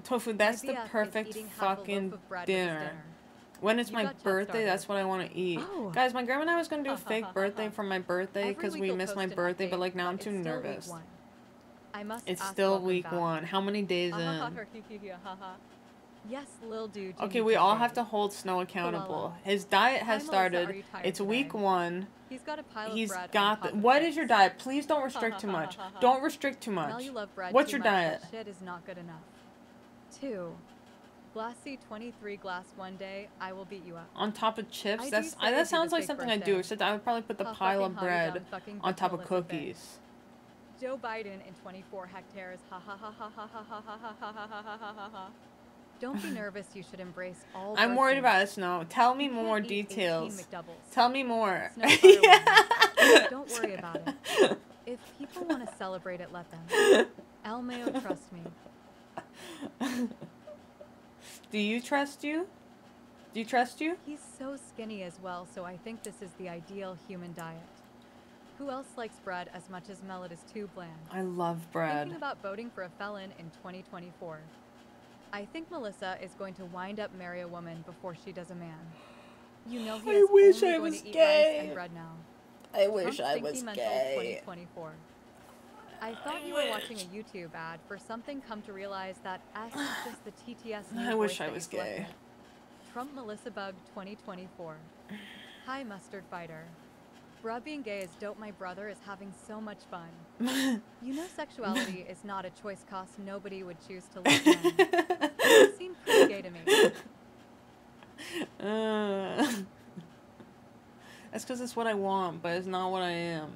Tofu, that's My the B F is perfect eating half a fucking loaf of bread with his dinner. dinner. When it's You my got chest birthday, starter. that's what I want to eat. Oh. Guys, my grandma and I was going to do a fake birthday for my birthday Every because week we you'll missed my post an birthday, but update, like now I'm but too it's still week nervous. one. I must It's ask still welcome week back. one. How many days Ah, ha, ha, in? ha, hee, hee, hee, ha, ha. Yes, lil dude. you Okay, need we to all shave. have to hold Snow accountable. Koala. His diet Hi, has Melissa, started. are you tired It's week today? one. He's got a pile He's of bread got on the. top of What chips. is your diet? Please don't Ha, restrict ha, too ha, much. ha, ha, ha. Don't restrict too Mel, much. you love bread What's too your much, diet? but shit is not good enough. Two. Glassy twenty-three glass one day, I will beat you up. On top of chips? I do That's say I, do that sounds the like fake something I do. birthday. Except I would probably put the Ha, pile fucking of hot, you bread dumb fucking on bitch, top of Melissa bitch. cookies. Joe Biden in twenty-four hectares. Ha ha ha ha ha ha ha ha ha ha ha ha ha ha ha. Don't be nervous. You should embrace all. I'm worried birthdays. about it, Snow. Tell me You can't more eat eighteen details. McDoubles. Tell me more. Snow fire woman. Don't worry about it. If people want to celebrate it, let them. El Mayo, trust me. Do you trust you? Do you trust you? He's so skinny as well, so I think this is the ideal human diet. Who else likes bread as much as Mel? It is too bland. I love bread. Thinking about voting for a felon in twenty twenty-four. I think Melissa is going to wind up marry a woman before she does a man. You know he I is wish only I going was to eat gay. rice and bread now. I wish Trump I Stinky was Mental gay. twenty twenty-four. I thought I you were wish. watching a YouTube ad for something, come to realize that S is just the T T S new I wish voice I that you was selected. gay. Trump Melissa Bug twenty twenty-four. Hi Mustard Fighter. Bruh, being gay is dope. My brother is having so much fun. You know sexuality is not a choice cost nobody would choose to love men. You seem pretty gay to me. Uh, that's because it's what I want, but it's not what I am.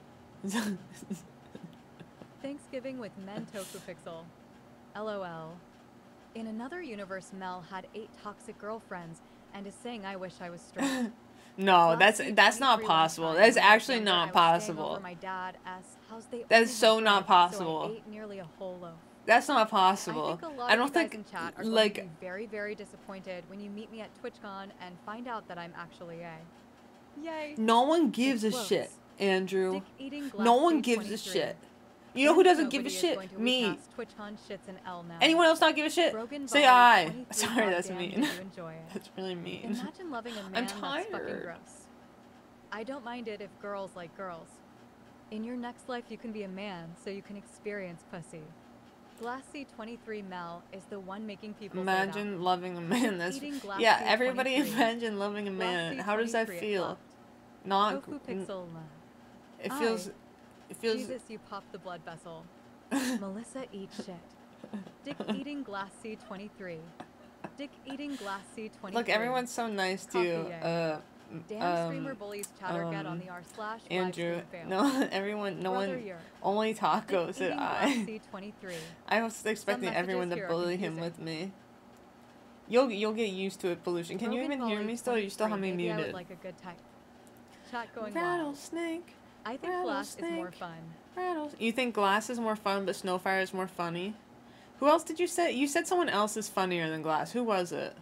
Thanksgiving with Men Tofu Pixel. LOL. In another universe, Mel had eight toxic girlfriends and is saying I wish I was straight. No, Last that's week, that's not twenty-three possible. lunchtime, That's when I was actually younger, I not was staying possible. over my dad S house. They That only is had so not bread, so I possible. ate nearly a whole loaf. That's not I possible. think a lot I of don't you guys think in chat are going like to be very, very disappointed when you meet me at TwitchCon and find out that I'm actually gay. Yay! no one gives a It's shit, close. Andrew. Dick-eating No one Glassy gives a twenty-three. shit. You know who And doesn't give a nobody is shit? going to Me. recast TwitchCon shits in L now. Anyone else not give a shit? Brogan Say Volley I. twenty-three. Sorry, that's Goddamn, mean. did you enjoy it? That's really mean. Imagine loving a man I'm that's fucking tired. gross. I don't mind it if girls like girls. In your next life, you can be a man, so you can experience pussy. Glassy twenty-three Mel is the one making people Imagine loving a man that's Eating Glassy yeah. Everybody twenty-three. imagine loving a say man. that. How does that Glassy feel? twenty-three Not. Tofu Pixel. It I- feels. It feels. Jesus, you popped the blood vessel. Melissa eat shit. Dick eating Glassy twenty-three. Dick eating Glassy twenty-three. Look, everyone's so nice to you. Coffee, Uh, Damn streamer um, bullies chatter get on um, the r slash Andrew. livestream fail. No, everyone. No Brother, one. you're Only tacos Dick said eating I. Glassy twenty-three. I was expecting messages everyone to here are bully him confusing. with me. You'll you'll get used to it, pollution. Can you Brogan even hear Volley me still? Or you still have me twenty-three. Maybe I muted? would like a good type. Chat going wild. Rattlesnake. I think Glass is more rattlesnake. fun. Rattles. You think Glass is more fun, but Snowfire is more funny? Who else did you say? You said someone else is funnier than Glass. Who was it?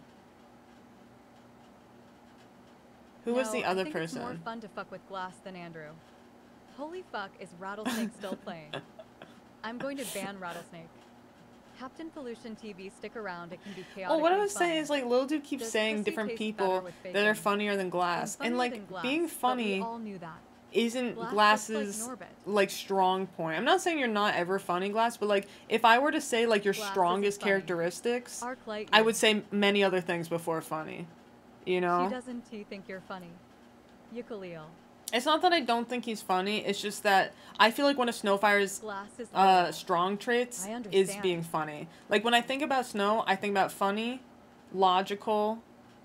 Who was No, the I other think It's more person? fun to fuck with Glass than Andrew. Holy fuck, is Rattlesnake still playing? I'm going to ban Rattlesnake. Captain Pollution T V, stick around. It can be chaotic. Oh, what I and was fun. saying is like Lil Dude keeps Does saying pussy different taste people better with that are bacon? funnier than Glass, I'm and funnier like than Glass, being but funny we all knew that. isn't Glass looks Glass's like Norbit. like strong point. I'm not saying you're not ever funny, Glass, but like if I were to say like your Glass isn't strongest funny. characteristics, Arc light. I you. would say many other things before funny. You know? She doesn't t- think you're funny. Ukulele. It's not that I don't think he's funny, it's just that I feel like one of Snowfire's Glass is uh little. strong traits I is understand. being funny. Like when I think about Snow, I think about funny, logical,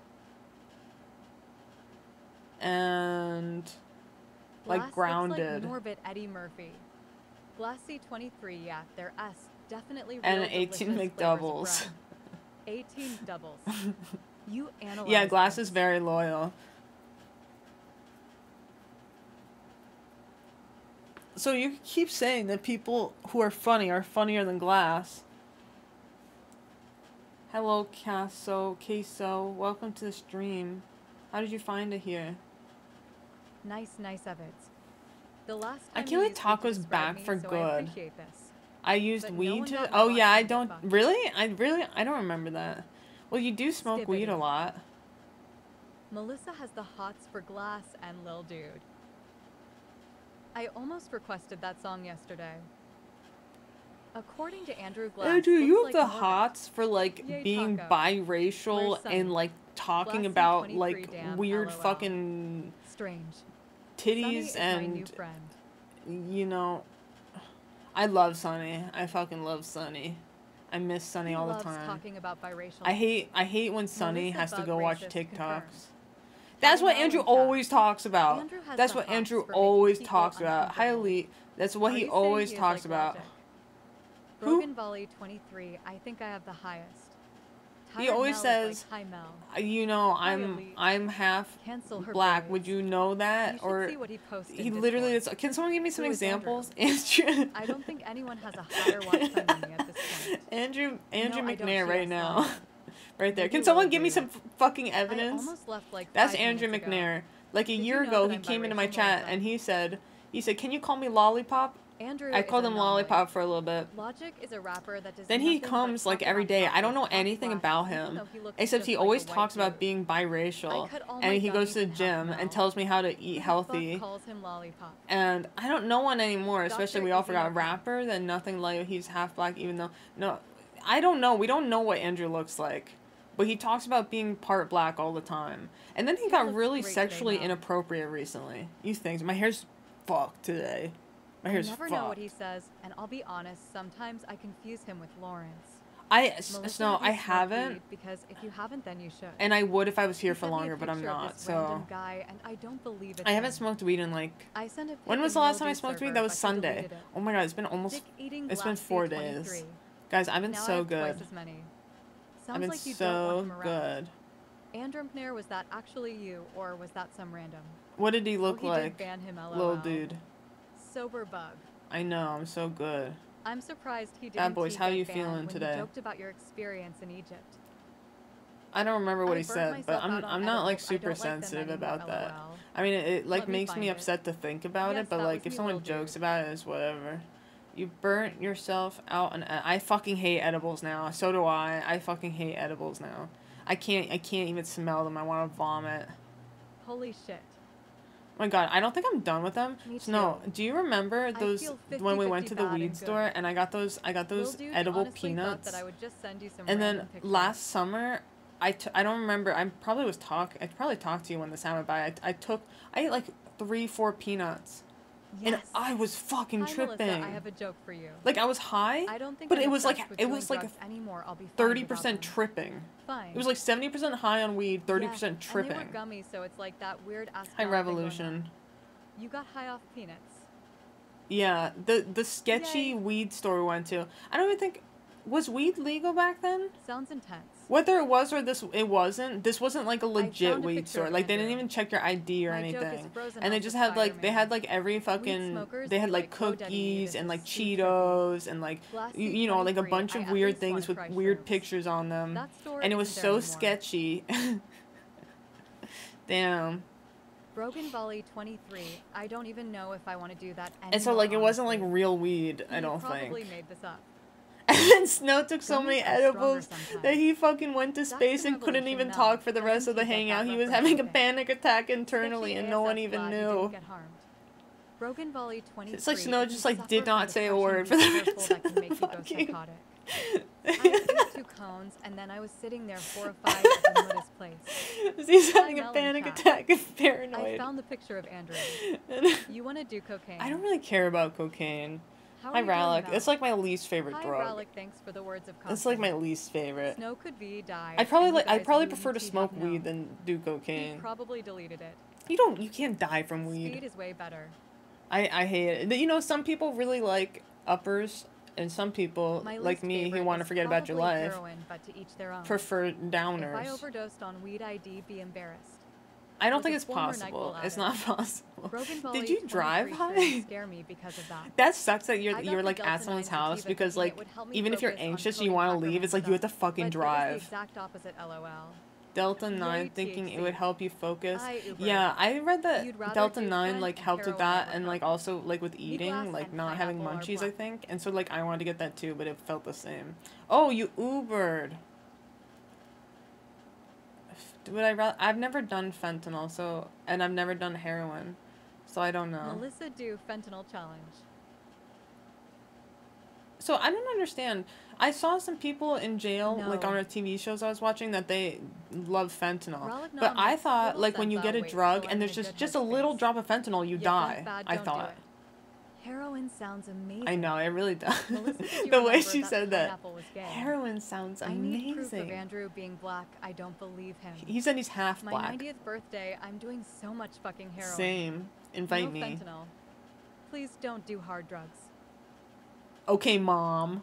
and like Glass grounded. Looks like Norbit Eddie Murphy. Glassy twenty-three, yeah, they're S. Definitely real And eighteen delicious flavors of McDoubles. bread. eighteen doubles. You analyze Yeah, Glass this. is very loyal. So you keep saying that people who are funny are funnier than Glass. Hello, Casso, Queso. Welcome to the stream. How did you find it here? Nice, nice of it. The last I time can't you wait used me to tacos describe back me, for so I good. appreciate this. I used But no weed one to. got my Oh watch yeah, I when they don't fucked. really. I really I don't remember that. Well, you do smoke weed a Skibbity. lot. Melissa has the hots for Glass and Lil Dude. I almost requested that song yesterday. According to Andrew Glass, Andrew, you looks have like the Norbit. hots for like Yay, being Taco. biracial Where's Sunny? and like talking Glassy about twenty-three like damn weird L O L. fucking Strange. Sunny titties is my new and friend. you know. I love Sunny. I fucking love Sunny. I miss Sunny He all the loves time. talking about biracial. I hate I hate when Sunny Melissa has to Bug go watch racist TikToks. confirmed. That's what Hi, Mel Andrew and Zach. always talks about. Andrew has That's the what hots Andrew for making always people talks about. Hi uncomfortable. Elite. That's what Are he you saying always he is talks like about. Logic? Who? Brogan Volley twenty-three. I think I have the highest. He Tired always Mel is says, like, Hi Mel. Uh, You know, Hi, I'm Elite. I'm half Cancel her black. Would braids. you know that? You should Or see what he posted. he in literally Discord. is. Can someone give me some Who is Andrew? examples? Andrew. I don't think anyone has a higher watch time than me at this point. Andrew Andrew No, I don't McNair see right us now. lying. Right there. Maybe Can someone Lil give me Dude. some f- fucking I evidence? almost left like That's five Andrew minutes ago. McNair. Like a Did you year know ago, that he I'm came into my biracial, chat Melissa? and he said, he said, "Can you call me Lollipop?" Andrew I is called a him anomaly. Lollipop for a little bit. Logic is a rapper that does Then he nothing but comes like talk every about day. how I don't he's know half anything black, about even him, though he looks except just he like a always white talks about dude. being biracial, I cut all my and he goes gummies to the in half gym now. and tells me how to Who eat the fuck healthy. calls him Lollipop? And I don't know one anymore, especially Doctor we all Izzy forgot O'Connor. rapper. Then nothing like he's half black, even though no, I don't know. We don't know what Andrew looks like, but he talks about being part black all the time. And then he He got looks really great sexually today, Mel. inappropriate recently. You think my hair's fucked today? My I hair's never fucked. know what he says, and I'll be honest, sometimes I confuse him with Lawrence. I s- Melissa, no, have you I smoked haven't, weed? Because if you haven't, then you should. and I would if I was here He for sent me a longer, but I'm picture of not. this So random guy, and I don't believe it's I haven't him. smoked weed in like. I sent a pic When was in the last Lil time I Dude's smoked weed? server, That was but he Sunday. deleted it. Oh my god, it's been almost. Dick eating It's been Glassy four twenty-three. days. Guys, I've been Now I so have good. twice as many. Sounds I've been like you don't so want him around. good. Andrew McNair, was that actually you, or was that some random? What did he Oh, look he did like? ban him, Little LOL. dude. Sober bug. I know, I'm so good. I'm surprised he didn't Bad boys, take how a you ban feeling when today? He joked about your experience in Egypt. I don't remember what I he burnt said, but myself I'm out on I'm not like edibles. I super don't like them sensitive anymore, about that. LOL. I mean, it, it like Let me makes me find it. upset to think about Yes, it, but that like was if me, someone Lil jokes Dude. about it, it's whatever. You burnt yourself out, and I fucking hate edibles now. So do I. I fucking hate edibles now. I can't I can't even smell them. I want to vomit. Holy shit. Oh my god, I don't think I'm done with them. Me No, too. do you remember I those feel when we went to fifty the bad weed and store good. and I got those I got Lil those Dude edible honestly peanuts. thought that I would just send you some And random then pictures. last summer, I, t- I don't remember. I probably was talk. I probably talked to you when this happened. But I, I took I ate like three four peanuts, Yes. and I was fucking Hi, tripping. Melissa, I have a joke for you. Like I was high, I don't think but I'm it was like obsessed with it doing was like drugs anymore. I'll be fine thirty without percent them. tripping. Fine. It was like seventy percent high on weed, thirty Yeah, percent And tripping. they were gummies, so it's like that weird ass. High revolution. You got high off peanuts. Yeah, the the sketchy Yay. weed store we went to. I don't even think was weed legal back then. Sounds intense. Whether it was or this, it wasn't. This wasn't like a legit found a weed picture store. of Like they didn't Andrew. even check your I D or My joke is anything. frozen And they off just of had like they Spider-Man. had like every fucking smokers they had be like like, "Whoa, Daddy, cookies this and is like too Cheetos and like Glassy you, you know like a twenty-three, bunch I of at weird least things with wanna try weird shrooms. pictures on them. That store And it was isn't so there anymore. sketchy. Damn. Brogan Volley twenty-three. I don't even know if I want to do that anymore. And so like it wasn't like honestly. real weed, I He don't probably think. made this up. And then Snow took so Gummies many are stronger edibles that sometimes. he fucking went to Jackson space and couldn't Revolution even Mel, talk for the doesn't rest of the he get that hangout. He was reference, having I a think? panic attack internally Sketchy and no A S F one even lad knew. didn't get harmed. Brogan Volley twenty-three. It's like Snow if just, you like, suffer did from not say a depression, word be for the careful, rest that of can the make you go fucking- psychotic. I ate two cones and then I was sitting there horrified at the Muda's place. He's Hi, having a Mel and panic Kat. attack of I paranoid. found the picture of Andrew. And You want to do cocaine? I don't really care about cocaine. How Hi are you doing, Rallic. Mel? It's like my least favorite Hi, drug. Rallic, thanks for the words of caution. It's like my least favorite. Snow could be died. I probably and like. you I guys probably really prefer to have smoke known. weed than do He cocaine. probably deleted it. You don't. You can't die from Speed weed. is way better. I I hate it. You know, some people really like uppers, and some people My like least me who favorite want to is forget about your probably life Heroin, but to each their own. prefer If downers. I overdosed on weed, I'd be embarrassed. I don't was think a it's former possible. NyQuil It's addict. not possible. Broken Volley Did you drive twenty-three high? shouldn't scare me because of that. That sucks that you're I got you're the like Delta at someone's nine house sativa because thinking it like would help me even if you're focus on anxious and you coding want to Pac-Man leave, it's like you have stuff, to fucking but drive. It was the exact opposite, lol. Delta Yay, nine thinking T H it would C. help you focus. I Uber. Yeah, I read that You'd rather Delta do nine fent like and helped with heroin that over and like coke. also like with eating, E-glass like and not having pineapple are munchies, I black. think. And so like I wanted to get that too, but it felt the same. Oh, you Ubered. Would I rather, I've never done fentanyl, so and I've never done heroin. So I don't know. Melissa do fentanyl challenge. So I don't understand. I saw some people in jail, like No. on a T V shows I was watching, that they love fentanyl. Rollick But I makes thought, total like, when sense. you get I'll a wait drug till and I'm there's in a just good just a little headspace. drop of fentanyl, you You die. felt bad, I don't do thought. it. Heroin sounds amazing. I know, it really does. Melissa, did you The way remember she that said that. pineapple was gay? Heroin sounds I need proof of amazing. Andrew being black. I don't believe him. He said he's half My black. ninetieth birthday, I'm doing so much fucking heroin. Same. Invite no me. fentanyl. Please don't do hard drugs. Okay, mom.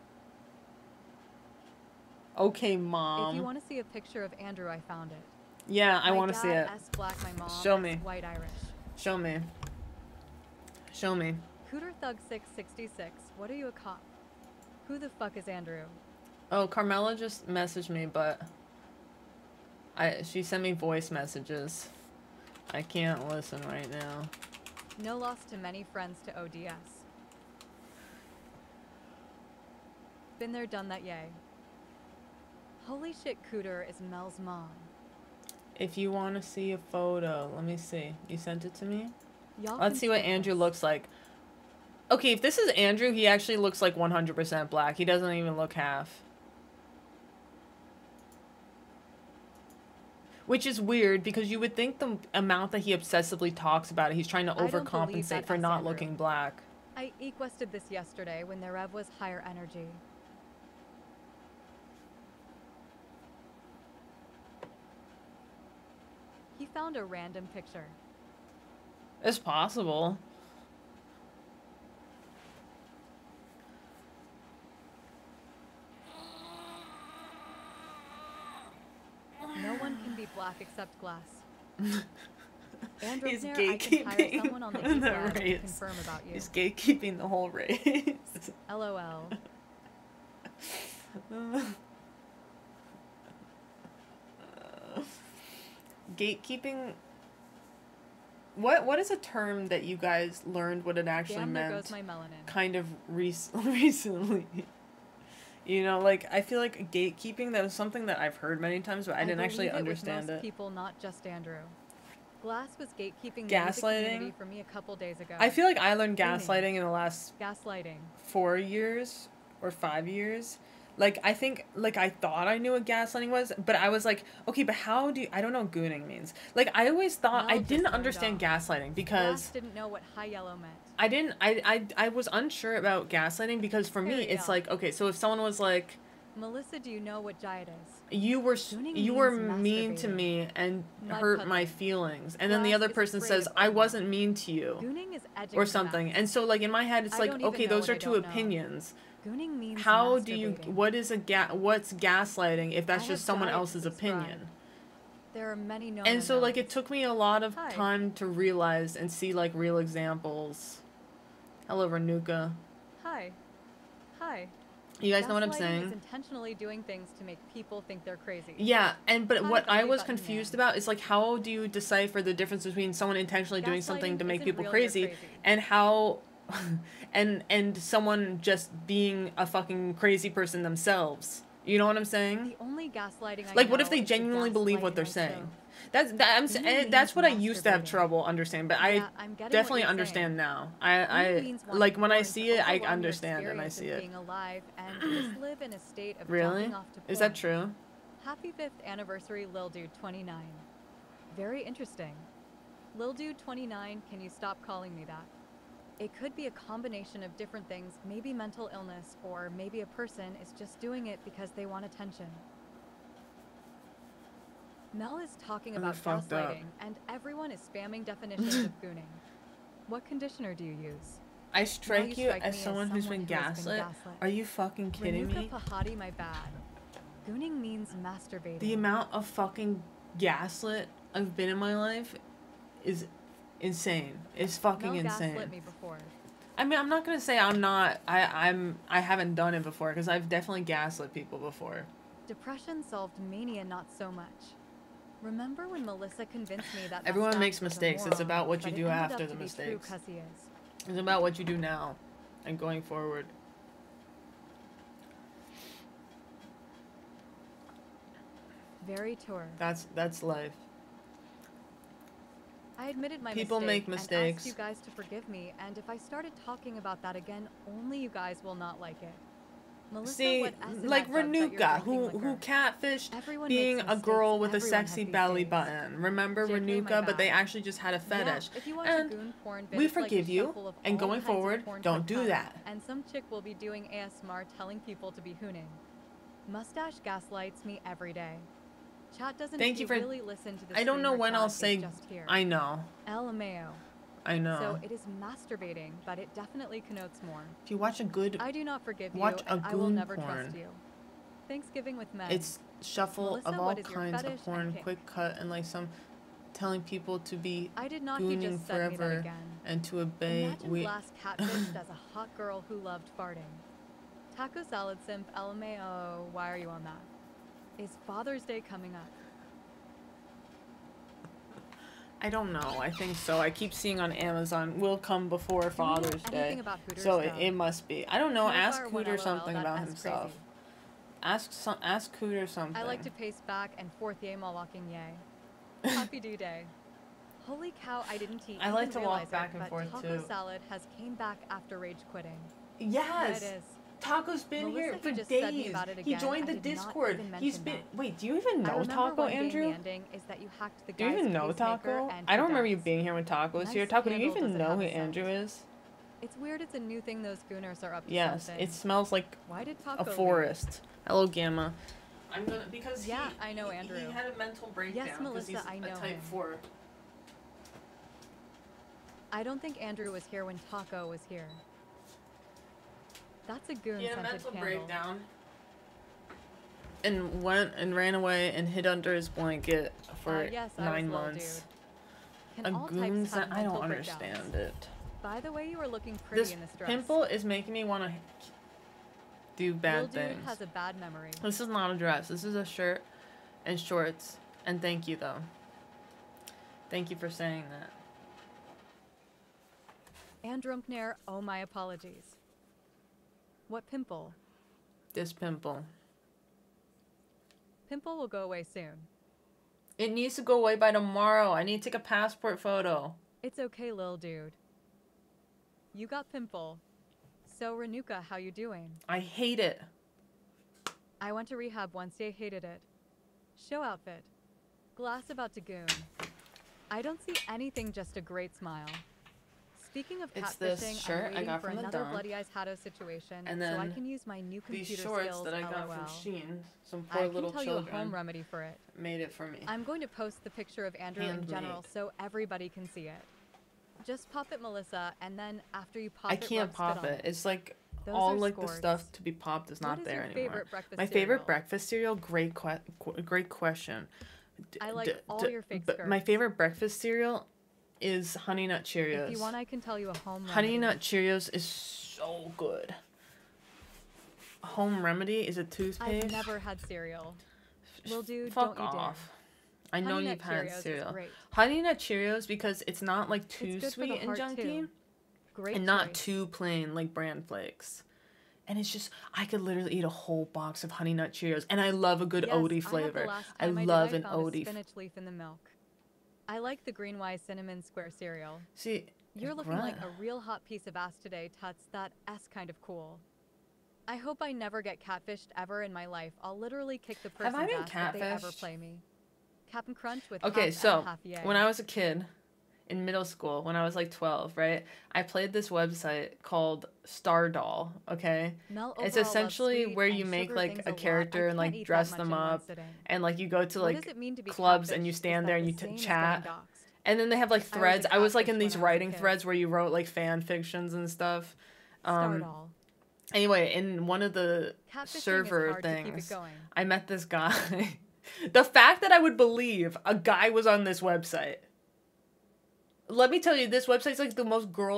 Okay, If you mom. want to see a picture of Andrew, I found it. Yeah, I My want to see it. dad, S black, my mom, Show S me. white Irish. Show me. Show me. Cooter Thug six sixty-six, what are you, a cop? Who the fuck is Andrew? Oh, Carmela just messaged me, but I she sent me voice messages. I can't listen right now. No loss to many friends to O D S. Been there, done that, yay. Holy shit, Cooter is Mel's mom. If you want to see a photo, let me see. You sent it to me? Y'all Let's can see what skip Andrew this. looks like. Okay, if this is Andrew, he actually looks like one hundred percent black. He doesn't even look half. Which is weird because you would think the amount that he obsessively talks about it, he's trying to I don't believe overcompensate that for us, not Andrew. looking black. I equested this yesterday when their rev was higher energy. He found a random picture. It's possible. No one can be black except glass. He's Andropner, I can hire gatekeeping someone on the the deep web to race. confirm about you. He's gatekeeping the whole race. LOL. Gatekeeping. What what is a term that you guys learned what it actually Damn, there meant? goes my melanin. Kind of rec- recently. You know, like I feel like gatekeeping, that was something that I've heard many times, but I didn't actually believe it was understand most it. people, not just Andrew. Glass was gatekeeping the music Gaslighting? community for me a couple days ago. I feel like I learned Cleaning. gaslighting in the last Gaslighting. four years or five years. Like I think, like I thought I knew what gaslighting was, but I was like, okay, but how do you, I don't know what gooning means. Like I always thought Mel I just didn't learned understand off. gaslighting Glass because didn't know what high yellow meant. I didn't, I, I, I was unsure about gaslighting because for me Carry it's on. like, okay, so if someone was like, Melissa, do you know what diet is? you were s- Gooning you were means mean to masturbating. me and Mud hurt puddling. my feelings, and then the Glass other is person afraid says of I Omar. wasn't mean to you Gooning is edging or to something, math. and so like in my head it's I like, don't even okay, know those what are I two don't know. opinions. Gooning means How do you masturbating. what is a ga- what's gaslighting if that's I just have someone died to else's subscribe. opinion? There are many no And so like it no-nos. took me a lot of Hi. time to realize and see like real examples. Hello, Renuka. Hi. Hi. You guys know what I'm Gaslighting saying? is intentionally doing things to make people think they're crazy. Yeah, and but Hi, what I belly was button confused man. about is like how do you decipher the difference between someone intentionally doing something Gaslighting to make isn't people real, you're crazy, crazy. and how and and someone just being a fucking crazy person themselves. You know what I'm saying? The only gaslighting I Like what know if they is the genuinely believe what gaslighting they're myself. saying? That's that I'm s- Gooning and that's what I means used to have masturbating. trouble understanding, but Yeah, I I'm getting what definitely you're understand saying. now. I Gooning I means wanting like when I porn to see it, I overwhelm your understand and I experience see of it. being alive and to just live in a state of Really? jacking off to Is that porn. true? Happy fifth anniversary, Lil Dude twenty-nine. Very interesting. Lil Dude twenty-nine, can you stop calling me that? It could be a combination of different things, maybe mental illness, or maybe a person is just doing it because they want attention. Mel is talking I'm about fucked up. gaslighting, and everyone is spamming definitions of gooning. What conditioner do you use? I strike you you strike as me as someone who's someone been who has been gaslit. gaslit. Are you fucking kidding Renuka me? Pahadi, my bad. Gooning means masturbating. The amount of fucking gaslit I've been in my life is insane. It's fucking Mel insane. gaslit me before. I mean, I'm not gonna say I'm not. I I'm. I haven't done it before because I've definitely gaslit people before. Depression solved mania not so much. Remember when Melissa convinced me that Everyone Mustache makes was mistakes. It's immoral, about what you but it do ended after up the to be true mistakes. 'cause he is. It's about what you do now and going forward. Very tour. That's that's life. I admitted my People mistake make mistakes. and asked you guys to forgive me, and if I started talking about that again, only you guys will not like it. Melissa, See, what S in like that jug that you're Renuka, who drinking who liquor? catfished Everyone being makes a girl mistakes. with a Everyone has sexy these belly days. button. Remember J K, my Renuka? But they bad. actually just had a fetish. Yeah, if you watch And a goon porn vid, we it's like a forgive you, shuffle of and all going kinds of forward, porn don't quick do cuts, that. And some chick will be doing A S M R telling people to be hooning. Mustache gaslights me every day. Chat doesn't Thank you for- really listen to the I don't know streamer when chat, I'll it's say just here. I know. L M A O. I know. So it is masturbating, but it definitely connotes more. If you watch a good, I do not forgive Watch you, and a I will goon never porn. trust you. Thanksgiving with men. it's shuffle Melissa, of all what is your kinds fetish of porn, and kink? quick cut, and like some telling people to be I did not. He gooning just said me that forever again. and to obey. Imagine We Glass catfished as a hot girl who loved farting. Taco salad simp L M A O. Why are you on that? Is Father's Day coming up? I don't know. I think so. I keep seeing on Amazon will come before Do you know Father's anything Day. about Hooters, So it, though? it must be. I don't know. Ask Snowfire one Cooter L O L, something that about S himself. crazy. Ask some. Ask Cooter something. I like to pace back and forth yay while walking yay. Happy do day. Holy cow, I didn't eat. I like even to walk realize back it, and but forth, taco too. salad has came back after rage quitting. Yeah, Yes. it is. Taco's been Melissa, here he for just said me days. about it He again. joined I the did not Discord. even He's mention been. that. Wait, do you even I know remember Taco, one game Andrew? the ending is that you hacked the Do you guy's even know pacemaker Taco? and I he don't remember you dies. being here when Taco was Nice here. Taco, do you candle, even does it know have who a scent? Andrew is? It's weird it's a new thing those gooners are up to Yes, something. it smells like Why did a Taco leave? forest. Hello, Gamma. I'm gonna because Yeah, he, I know he- Andrew. He had a mental breakdown because Melissa, he's I a know type him. four. I don't think Andrew was here when Taco was here. That's a goon He had a scented mental candle. breakdown. And went and ran away and hid under his blanket for uh, yes, I nine was little months. Dude. Can A all goon types have scent? I don't mental breakdowns? understand it. By the way, you are looking pretty This in this dress. pimple is making me want to do Lil bad dude things. has a bad memory. This is not a dress. This is a shirt and shorts. And thank you, though. Thank you for saying that. And Drunknair, oh my apologies. What pimple? This pimple. Pimple will go away soon. It needs to go away by tomorrow. I need to take a passport photo. It's okay, lil dude. You got pimple. So Renuka, how you doing? I hate it. I went to rehab once, I hated it. Show outfit. Glass about to goon. I don't see anything, just a great smile. Speaking of It's this catfishing, shirt I I'm waiting got for from the another dump. Bloody Eyes Hatto situation, And so I then can use my new computer These shorts skills, that I got LOL. from Shein. Some I poor can little tell children you a home remedy for it. made it for me. I'm going to post the picture of Andrew in Handmade. general so everybody can see it. Just pop it, Melissa, and then after you pop I it, can't rub spit pop on it. It's like Those all are like the scores. stuff to be popped is What not is there your anymore. favorite breakfast My favorite cereal? breakfast cereal, great que- qu- great question. D- I like d- all d- your fake but My skirts. favorite breakfast cereal is Honey Nut Cheerios. If you want, I can tell you a home Honey remedy. Nut Cheerios is so good. Home Remedy is a toothpaste. I've never had cereal. Lil dude, Fuck don't you dare. off. I know Honey you've Nut had Cheerios is cereal. great. Honey Nut Cheerios because it's not like too It's good for sweet the and heart, junky, too. Great and not choice. too plain like bran flakes. And it's just I could literally eat a whole box of Honey Nut Cheerios, and I love a good Yes, Odie I have the flavor. last I time I did, love I an found a Odie. f- spinach leaf in the milk. I like the Greenwise cinnamon square cereal. See, You're looking like right. a real hot piece of ass today, Tuts. That S kind of cool. I hope I never get catfished ever in my life. I'll literally kick the Have person's I been ass if they ever catfished? play me. Cap'n Crunch with Okay, half so and half yay. when I was a kid in middle school, when I was like twelve, right? I played this website called Stardoll, okay? Mel It's overall loves essentially sweet where and you make sugar like things a lot. character I and can't like eat that dress much them in one up, sitting. and like you go to What like does it mean to be clubs and you catfished? Is stand that there and the you t- same as chat. getting doxxed? And then they have like I was a threads. I was like in catfish these when I was a writing kid. threads where you wrote like fan fictions and stuff. Um, Stardoll. anyway, in one of the Catfishing is server hard to keep things, it going. I met this guy. The fact that I would believe a guy was on this website. Let me tell you, this website's like the most girl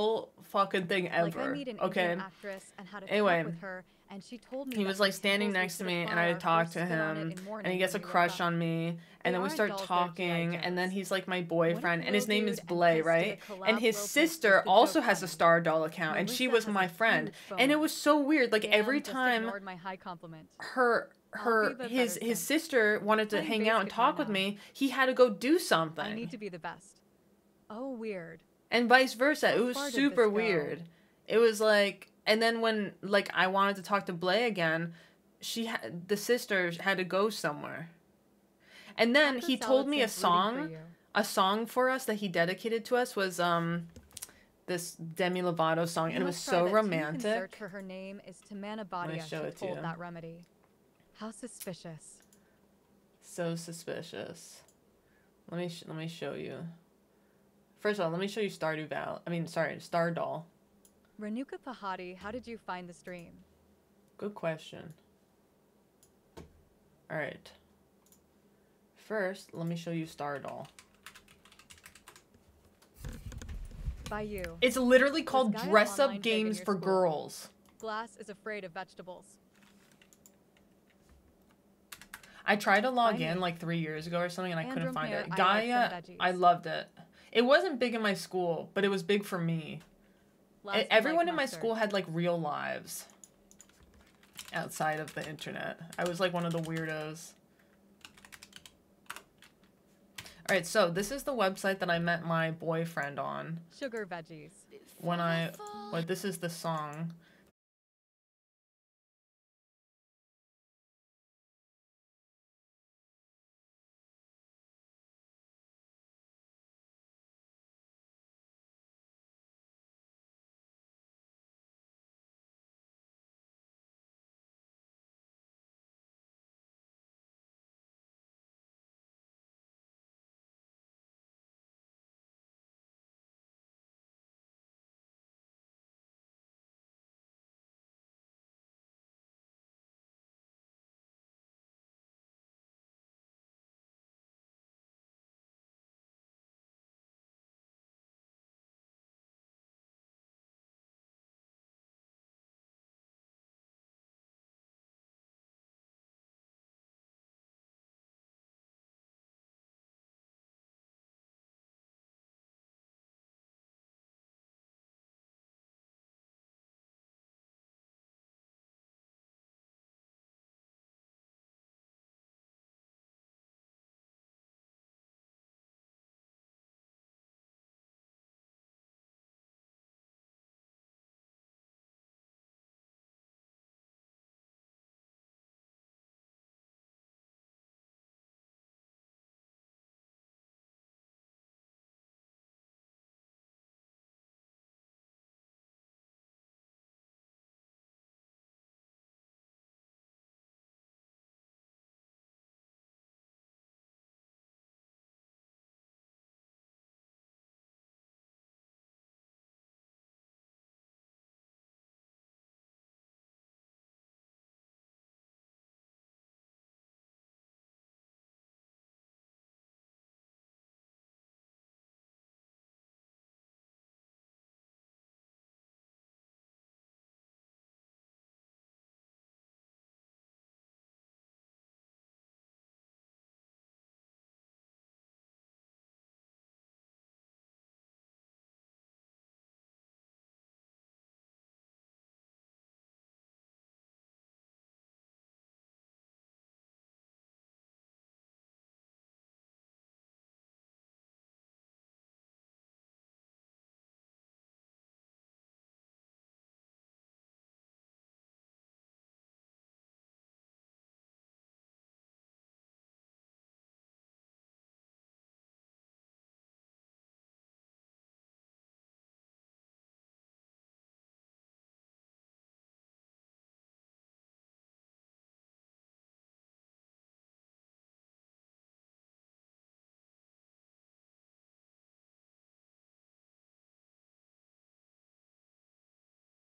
fucking thing ever. Like I meet an okay. Indian actress and had a Anyway, talk with her, and she told me he that was her like standing pimples next to would me, and solidify I our talked first to spit on it him, in morning and he gets a when we woke crush up. on me, and then we They start aren't dolls, they're G I talking, and then Joes. he's like my What if boyfriend, and his Lil name Dude is and Blay, Pez did a right? And collab? his Lil Pez sister was the also joke has a bunny. Star Doll account, and she Melissa was has my a friend, huge and it FOMO. was so weird. Like every Dan just time ignored my high compliment. her I'll her be the his better his simp. sister wanted to Playing hang bass out and guitar talk with now. me, he had to go do I something, need to be the best. Oh, weird. and vice versa. How It was far did super this go? weird. It was like, and then when like I wanted to talk to Blay again, she had the sister had to go somewhere, and then Taco he salad told me a simp rooting for song, you. a song for us that he dedicated to us was um this Demi Lovato song, You and it was must try so that. Two can romantic. search for her name is Tamana me Badia. show She it to pulled you. that remedy. How suspicious. So suspicious. Let me sh- let me show you. First of all, let me show you Stardew Valley. I mean, sorry, Star Doll. Renuka Pahadi, how did you find the stream? Good question. All right. First, let me show you Star Doll. By you. It's literally called guy an Dress Up online fake in Games your for school? Girls. Glass is afraid of vegetables. I tried to log By in me. like three years ago or something, and I couldn't Andrew find Pear, it. I like Gaia, some veggies. I loved it. It wasn't big in my school, but it was big for me. Last E- you Everyone like in my mustard. school had like real lives outside of the internet. I was like one of the weirdos. All right, so this is the website that I met my boyfriend on Sugar veggies. when I, well, this is the song.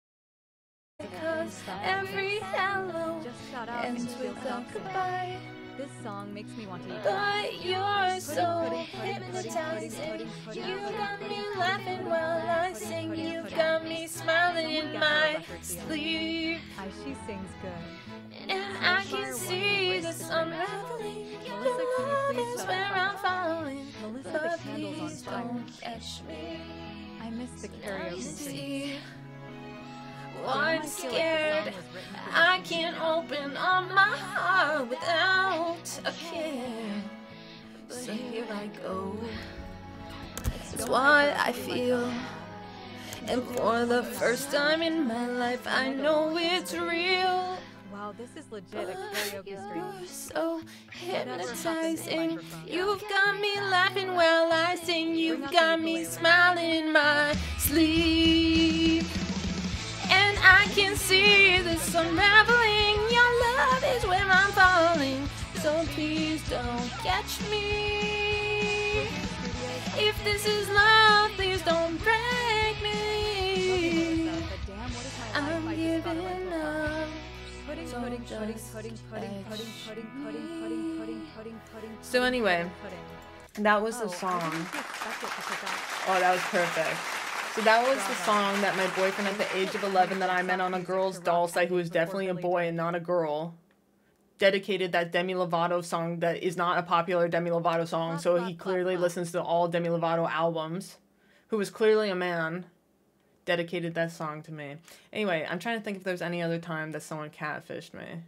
Because every hello Just shout out ends and with feel a something. goodbye. This song makes me want to eat. But you're so hypnotizing. You got me laughing while I sing. You've got me smiling in my sleep. I, she sings good. And I can see this unraveling. Your love is where I'm falling. Melissa, But the candle's on please fire. don't catch me. I miss the karaoke stream. See, Damn, I'm I feel like the scared. song was written for I this can't open up my heart without a care. So here I go. It's what I feel. And for the first time in my life, I know it's real. Wow, this is legit a karaoke stream. You're so hypnotizing. You've got me laughing while I sing. You've got me smiling in my sleep. And I can see this unraveling. Your love is where I'm falling. So please don't catch me. If this is love, please don't break me. I'm giving up. Pudding, So pudding, pudding, just pudding, pudding, pudding, pudding, pudding, pudding, pudding, pudding, pudding. So anyway, pudding. That was Oh, the I song. didn't expect it to pick up. Oh, that was perfect. So that was the Bravo. song that my boyfriend at the age of eleven that I met on a girl's doll site who was definitely a boy and not a girl dedicated that Demi Lovato song that is not a popular Demi Lovato song, Clap, so clap, he clap, clearly clap. listens to all Demi Lovato albums, who was clearly a man, dedicated that song to me. Anyway, I'm trying to think if there's any other time that someone catfished me.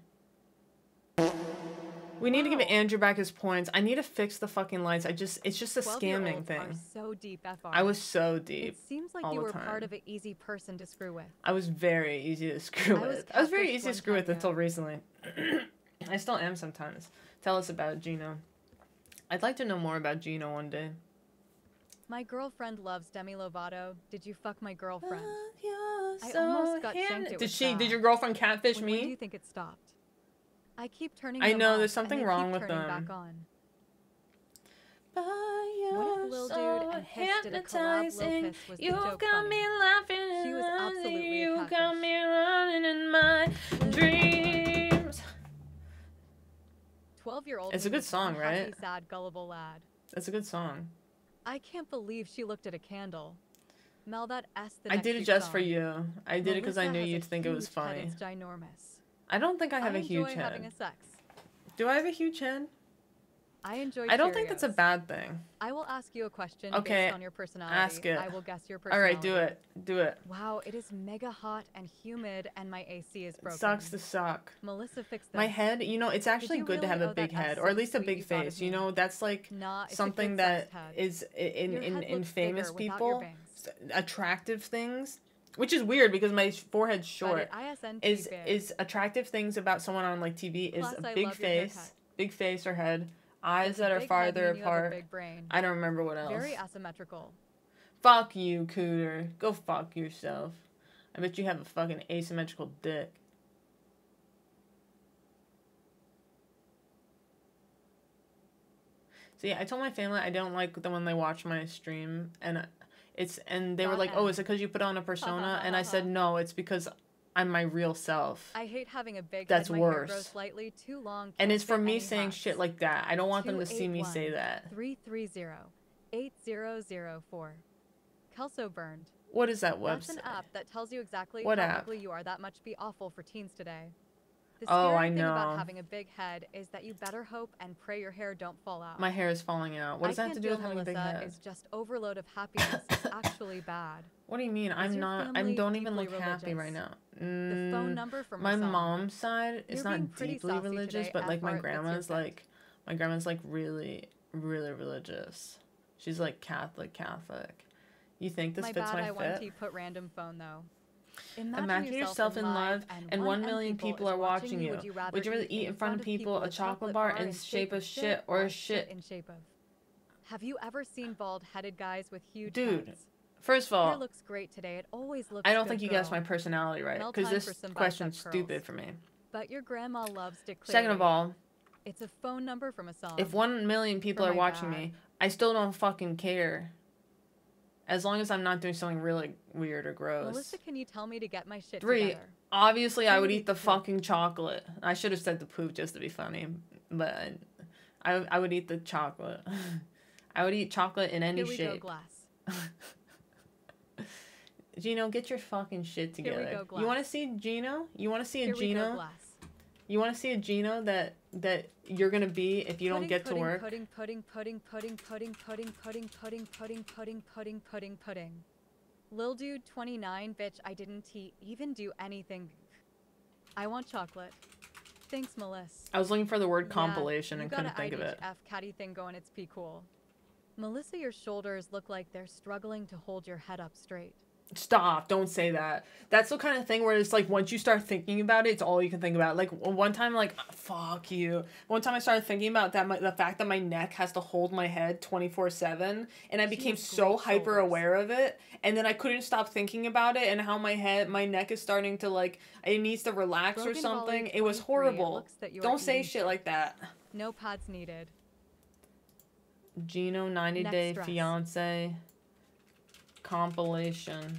We need to give Wow. Andrew back his points. I need to fix the fucking lights. I just, it's just a scamming twelve-year-olds are thing. so deep, F R. I was so deep. It seems like all you the were part time. of an easy person to screw with. I was very easy to screw I was with. I was very catfished easy to one screw with time, until yeah. recently. I still am sometimes. Tell us about Gino. I'd like to know more about Gino one day. My girlfriend loves Demi Lovato. Did you fuck my girlfriend? You're I so almost got hand- shanked. It Did was she? bad. Did your girlfriend catfish when, when do me? you think it stopped? I keep turning I them know, off, there's and something they wrong keep with turning them. back on. But What you're if Lil Dude so and Hiss did a collab? Lil hypnotizing. Hiss was the You've joke got bunny. me laughing. She was and absolutely a You got catfish. me running in my dreams. Twelve-year-old. It's a good means song, one happy, right? sad, gullible lad. That's a good song. I can't believe she looked at a candle. Mel, that S the I next did it week's just song. for you. I did it because I Melissa knew has a you'd think it was huge head, funny. It's ginormous. I don't think I have I a huge enjoy having head. a sex. Do I have a huge head? I enjoy. I don't think that's a Cheerios. bad thing. I will ask you a question Okay, based on your personality. ask it. I will guess your All personality. right, do it. Do it. Wow, it is mega hot and humid, and my A C is broken. Sucks to suck. Melissa, fix this. My head, you know, it's actually you good to really have a owe big that S head, so or at least a sweet big you thought of face. You me? know, that's like Nah, it's a something good that sized head. is i- in Your in, head in looks famous bigger without your people, bangs. s- attractive things, which is weird because my forehead's But short. it I S N T Is big. is attractive things about someone on like T V is Plus, a I big love your face, haircut. big face or head, eyes Does a that are big head farther mean you have a apart. big brain? I don't remember what else. Very asymmetrical. Fuck you, Cooter. Go fuck yourself. I bet you have a fucking asymmetrical dick. See, I told my family I don't like them when they watch my stream, and it's and they were Dot like, M. "Oh, is it because you put on a persona?" And I said, "No, it's because I'm my real self." I hate having a big That's head. My hair worse. grows slightly too long. And can't it's for fit me any saying hats. shit like that. I don't want them to see me say that. three three zero eight zero zero four. Kelso burned. What is that That's website? an app that tells you exactly What how app? ugly you are. That much be awful for teens today. The Oh, scary I thing about know. having a big head is that you better hope and pray your hair don't fall out. My hair is falling out. What does I that have to can't do with deal, having a big Melissa, head? Is just overload of happiness is actually bad. What do you mean? I'm your not. I family don't even deeply look happy right religious? now. The Mm, phone number for my my, song. mom's side is You're being not pretty deeply saucy religious, today, but like F my art, that's your grandma's fit. like, my grandma's like really, really religious. She's like Catholic, Catholic. You think this my fits bad, my I want fit? to put random phone though. Imagine, Imagine yourself in love, and one million people is are watching you. Would you rather, Would you rather eat in front of people a chocolate bar in shape of shit or a shit? in shape of? Have you ever seen bald-headed guys with huge Dude, heads? First of Hair all, looks great today. It always looks. I don't good, think you girl. guessed my personality right, Now because time this for some question's bicep curls. stupid for me. But your grandma loves Dick. Second of all, it's a phone number from a song. if one million people for are my watching dad. me, I still don't fucking care. As long as I'm not doing something really weird or gross. Melissa, can you tell me to get my shit Three, together? obviously I Who would would eat eat the the poop? fucking chocolate. I should have said the poop just to be funny. but I I would eat the chocolate. I would eat chocolate in any Here we shape. go, glass. Gino, get your fucking shit Here we together. go, glass. You want to see Gino? You want to see a Here we go, Gino? glass. You want to see a Gino that that you're gonna be if you don't Pudding, get to pudding, work? Pudding, pudding, pudding, pudding, pudding, pudding, pudding, pudding, pudding, pudding, pudding, pudding, pudding. Lil dude twenty-nine, bitch, I didn't he even do anything. I want chocolate. Thanks, Melissa. I was looking for the word Yeah, compilation you and got couldn't a think of it. I H F catty thing going, it's P cool. Melissa, your shoulders look like they're struggling to hold your head up straight. Stop, don't say that. That's the kind of thing where it's like once you start thinking about it, it's all you can think about. Like one time, like, fuck you. One time I started thinking about that, my, the fact that my neck has to hold my head twenty-four seven, and I became has so great hyper shoulders. aware of it, and then I couldn't stop thinking about it and how my head, my neck is starting to like, it needs to relax or Broken something. Volley It was twenty-three, it horrible. looks that you are Don't say eating shit like that. No pads needed. Gino ninety Next Day dress. Fiance compilation.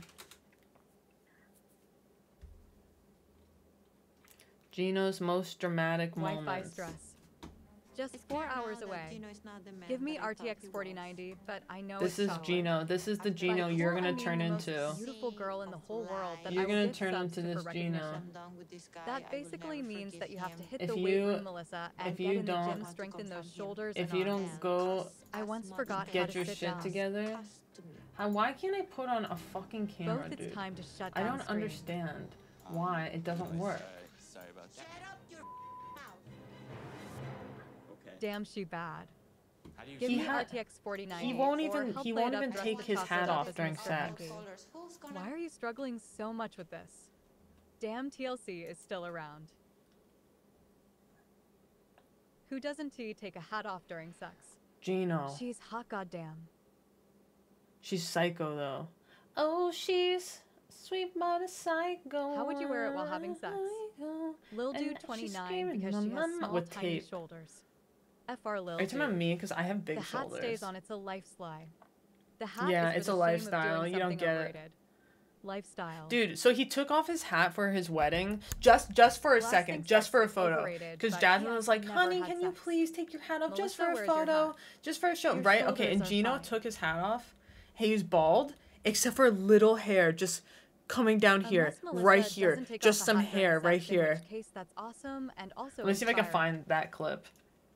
Gino's most dramatic Wi-Fi moments. stress. Just It's four clear now hours that away. Gino is not the man Give me that I R thought T X he forty was. ninety, but I know This it's is solid. Gino. This is the By Gino you're cool, I gonna mean turn the most into. beautiful girl in the whole world that You're I will gonna give turn subs into to this for Gino. recognition. I'm done with this guy. I That will basically never means that you have to forgive hit If the you- weight room, Melissa, and if get you in the don't- gym, strengthen those shoulders If and you arms. don't go I once As forgot much how get to your sit shit down. together, how, why can't I put on a fucking camera, Both, it's dude? time to shut I down don't screen. understand why it doesn't work. Sorry about that. Okay. Damn, she bad. How do you Give He me ha- R T X forty ninety. He won't or even help he play won't it up even dressed take with his chocolate hat up off as during Mister sex. Happy. Who's gonna Why are you struggling so much with this? Damn, T L C is still around. Who doesn't T take a hat off during sex? Gino. She's hot, goddamn. She's psycho though. Oh, she's sweet but a psycho. How would you wear it while having sex? psycho. Lil And Dude she's twenty-nine screaming, because she has "Mama," small, with tiny tape. shoulders. F R Lil Are you talking about Dude. me? Because I have big The hat shoulders. stays on. It's a lifestyle. The hat Yeah, is for it's the a shame lifestyle, Of doing you don't something get it. overrated. Lifestyle. Dude, so he took off his hat for his wedding, just just for a Last second, thing just sex for a is photo. overrated, Because but Jasmine yeah, was like, never honey, had can you sex. please take your hat off just Melissa, for a where's your photo? hat? Just for a show, Your right? Okay, and shoulders are Gino fine. took his hat off. He's bald, except for little hair just coming down here, Unless Melissa right here. doesn't take Just off a some hat during hair sex, right in here. which case, that's awesome and also Let me see if I can inspiring. find that clip.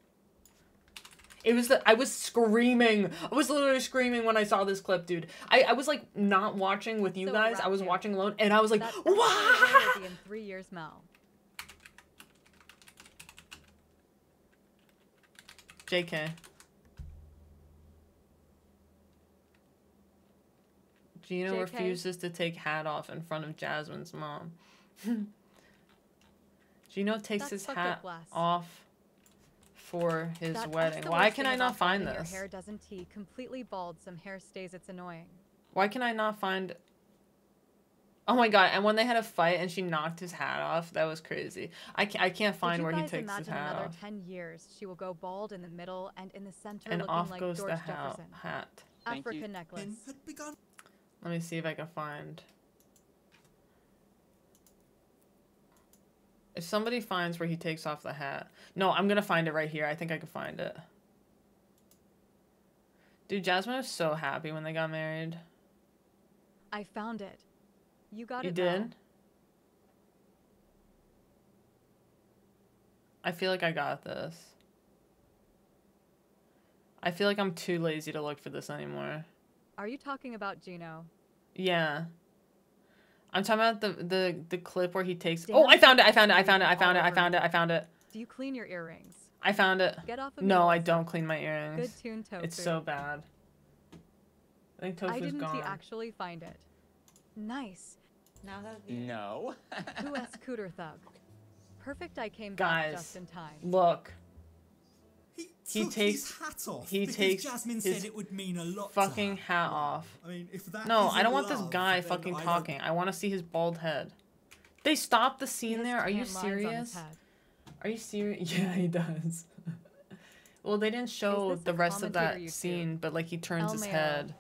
It was the I was screaming. I was literally screaming when I saw this clip, dude. I, I was like not watching with you So guys. I rap was too. watching alone, and I was like, That, that's how wow. it will be in three years, Mel. J K. Gino J K? refuses to take hat off in front of Jasmine's mom. Gino takes That's his fucked up, hat Glass. off for his That- wedding. that's the Why worst can thing I not about find balding. this? Your hair doesn't tee. Completely bald, some hair stays. It's annoying. Why can I not find... Oh my god, and when they had a fight and she knocked his hat off, that was crazy. I can't, I can't find Could you where he guys takes imagine his hat another off. ten years? She will go bald in the middle and in the center, And looking off like goes George the ha- Jefferson. hat. Thank Africa you. necklace. had begun. Let me see if I can find... If somebody finds where he takes off the hat... No, I'm gonna find it right here. I think I can find it. Dude, Jasmine was so happy when they got married. I found it. You got You it. Mel. did? I feel like I got this. I feel like I'm too lazy to look for this anymore. Are you talking about Gino? Yeah. I'm talking about the the the clip where he takes. Damn. Oh, I found it! I found it! I found it! I found it! I All found it! over I found it! Do you clean your earrings? I found it. Get off of me, No, I Melissa. don't clean my Good earrings. tune, Tofu. It's so bad. I think Tofu's I didn't gone. actually find it. Nice. Now that we No. Who S Cooter Thug? Perfect. I came back Guys, just in time. look. He, He took takes- his hat off he because takes Jasmine his said it would mean a lot to Fucking her. hat off. I mean, if that No, I isn't don't want this love, guy then fucking I don't- talking. I want to see his bald head. They stopped the He scene has there? Are you tan lines on his serious? head. Are you serious? Yeah, he does. Well, they didn't show this the a rest of commentator that YouTube? scene, but like he turns El his Mayo. head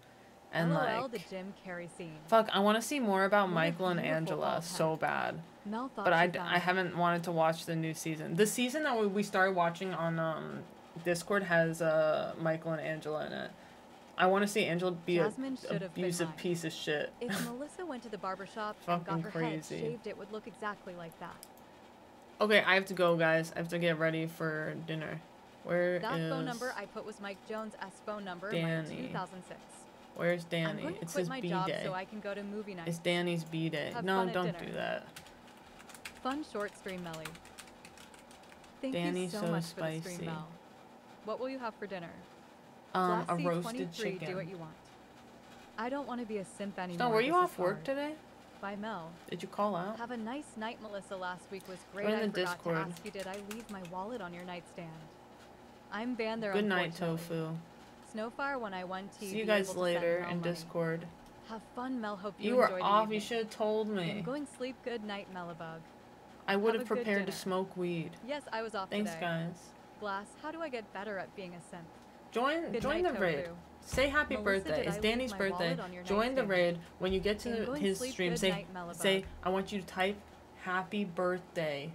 And LOL like, the Jim Carrey scene. fuck, I want to see more about What a Michael and beautiful Angela bald so head. bad. Mel thought But I, she d- found I it. haven't wanted to watch the new season. The season that we- we started watching on um Discord has uh Michael and Angela in it. I want to see Angela be a Jasmine should have been abusive mine. piece of shit. If Melissa went to the barbershop and got Fucking her crazy. head shaved, it would look exactly like that. Okay, I have to go, guys. I have to get ready for dinner. Where That is... phone number I put was Mike Jones' phone number Danny. in two thousand six. Where's I'm Danny? going to It's quit his my B job day. so I can go to movie night. It's Danny's B day. Have No, fun at don't dinner. do that. Fun short stream, Melly. Thank Danny's you so, so much for the spicy. stream, Mel. What will you have for dinner? Um, a Glassy roasted twenty-three, chicken. Do what you want. I don't want to be a simp anymore. No, were you This is off work hard. today? By Mel. Did you call out? Have a nice night, Melissa. Last week was great. Join I the forgot Discord. to ask you, did I leave my wallet on your nightstand? I'm banned there. Good night, unfortunately. Tofu. Snowfire when I won T. See you be guys able to later send Mel in money. Discord. Have fun, Mel. Hope you, You were enjoy the off. evening. You should have told I'm me. going to sleep. Good night, Melibug. I would have have a good prepared to dinner. smoke weed. Yes, I was off Thanks, today. guys. Glass, how do I get better at being a simp? Join, Good join night, the raid. Tofu. Say happy Melissa, birthday. did I It's leave Danny's my birthday. wallet on your Join the nightstand? raid. When you get to I'm the, going his sleep. stream, Good say, night, Melibug. say, I want you to type happy birthday,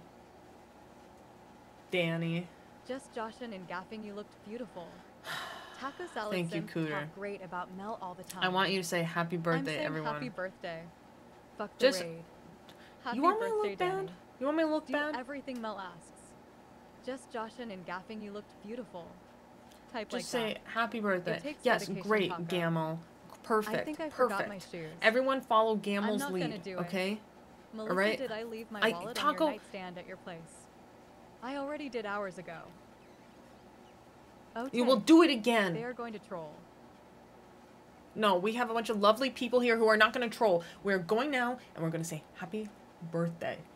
Danny. Just joshin' and gaffing, you looked beautiful. Taco salad Thank you, simp Cooter. talk great about Mel all the time. I want you to say happy I'm birthday, saying everyone. happy birthday. Fuck the Just- raid. Happy You want me to birthday, look bad? Danny. You want me to look Do bad? everything Mel asks. Just joshin' and gaffing, you looked beautiful. Type Just like say that. happy birthday. takes Yes, dedication, great, Taco. Gamel. Perfect. I think I Perfect. forgot my shoes. Everyone follow I'm Gamel's not gonna lead, do it. okay? Melissa, alright? did I leave my I- wallet Taco- on your nightstand at your place? I already did hours ago. Okay. You will do it They again. are going to troll. No, we have a bunch of lovely people here who are not going to troll. We're going now, and we're going to say happy birthday.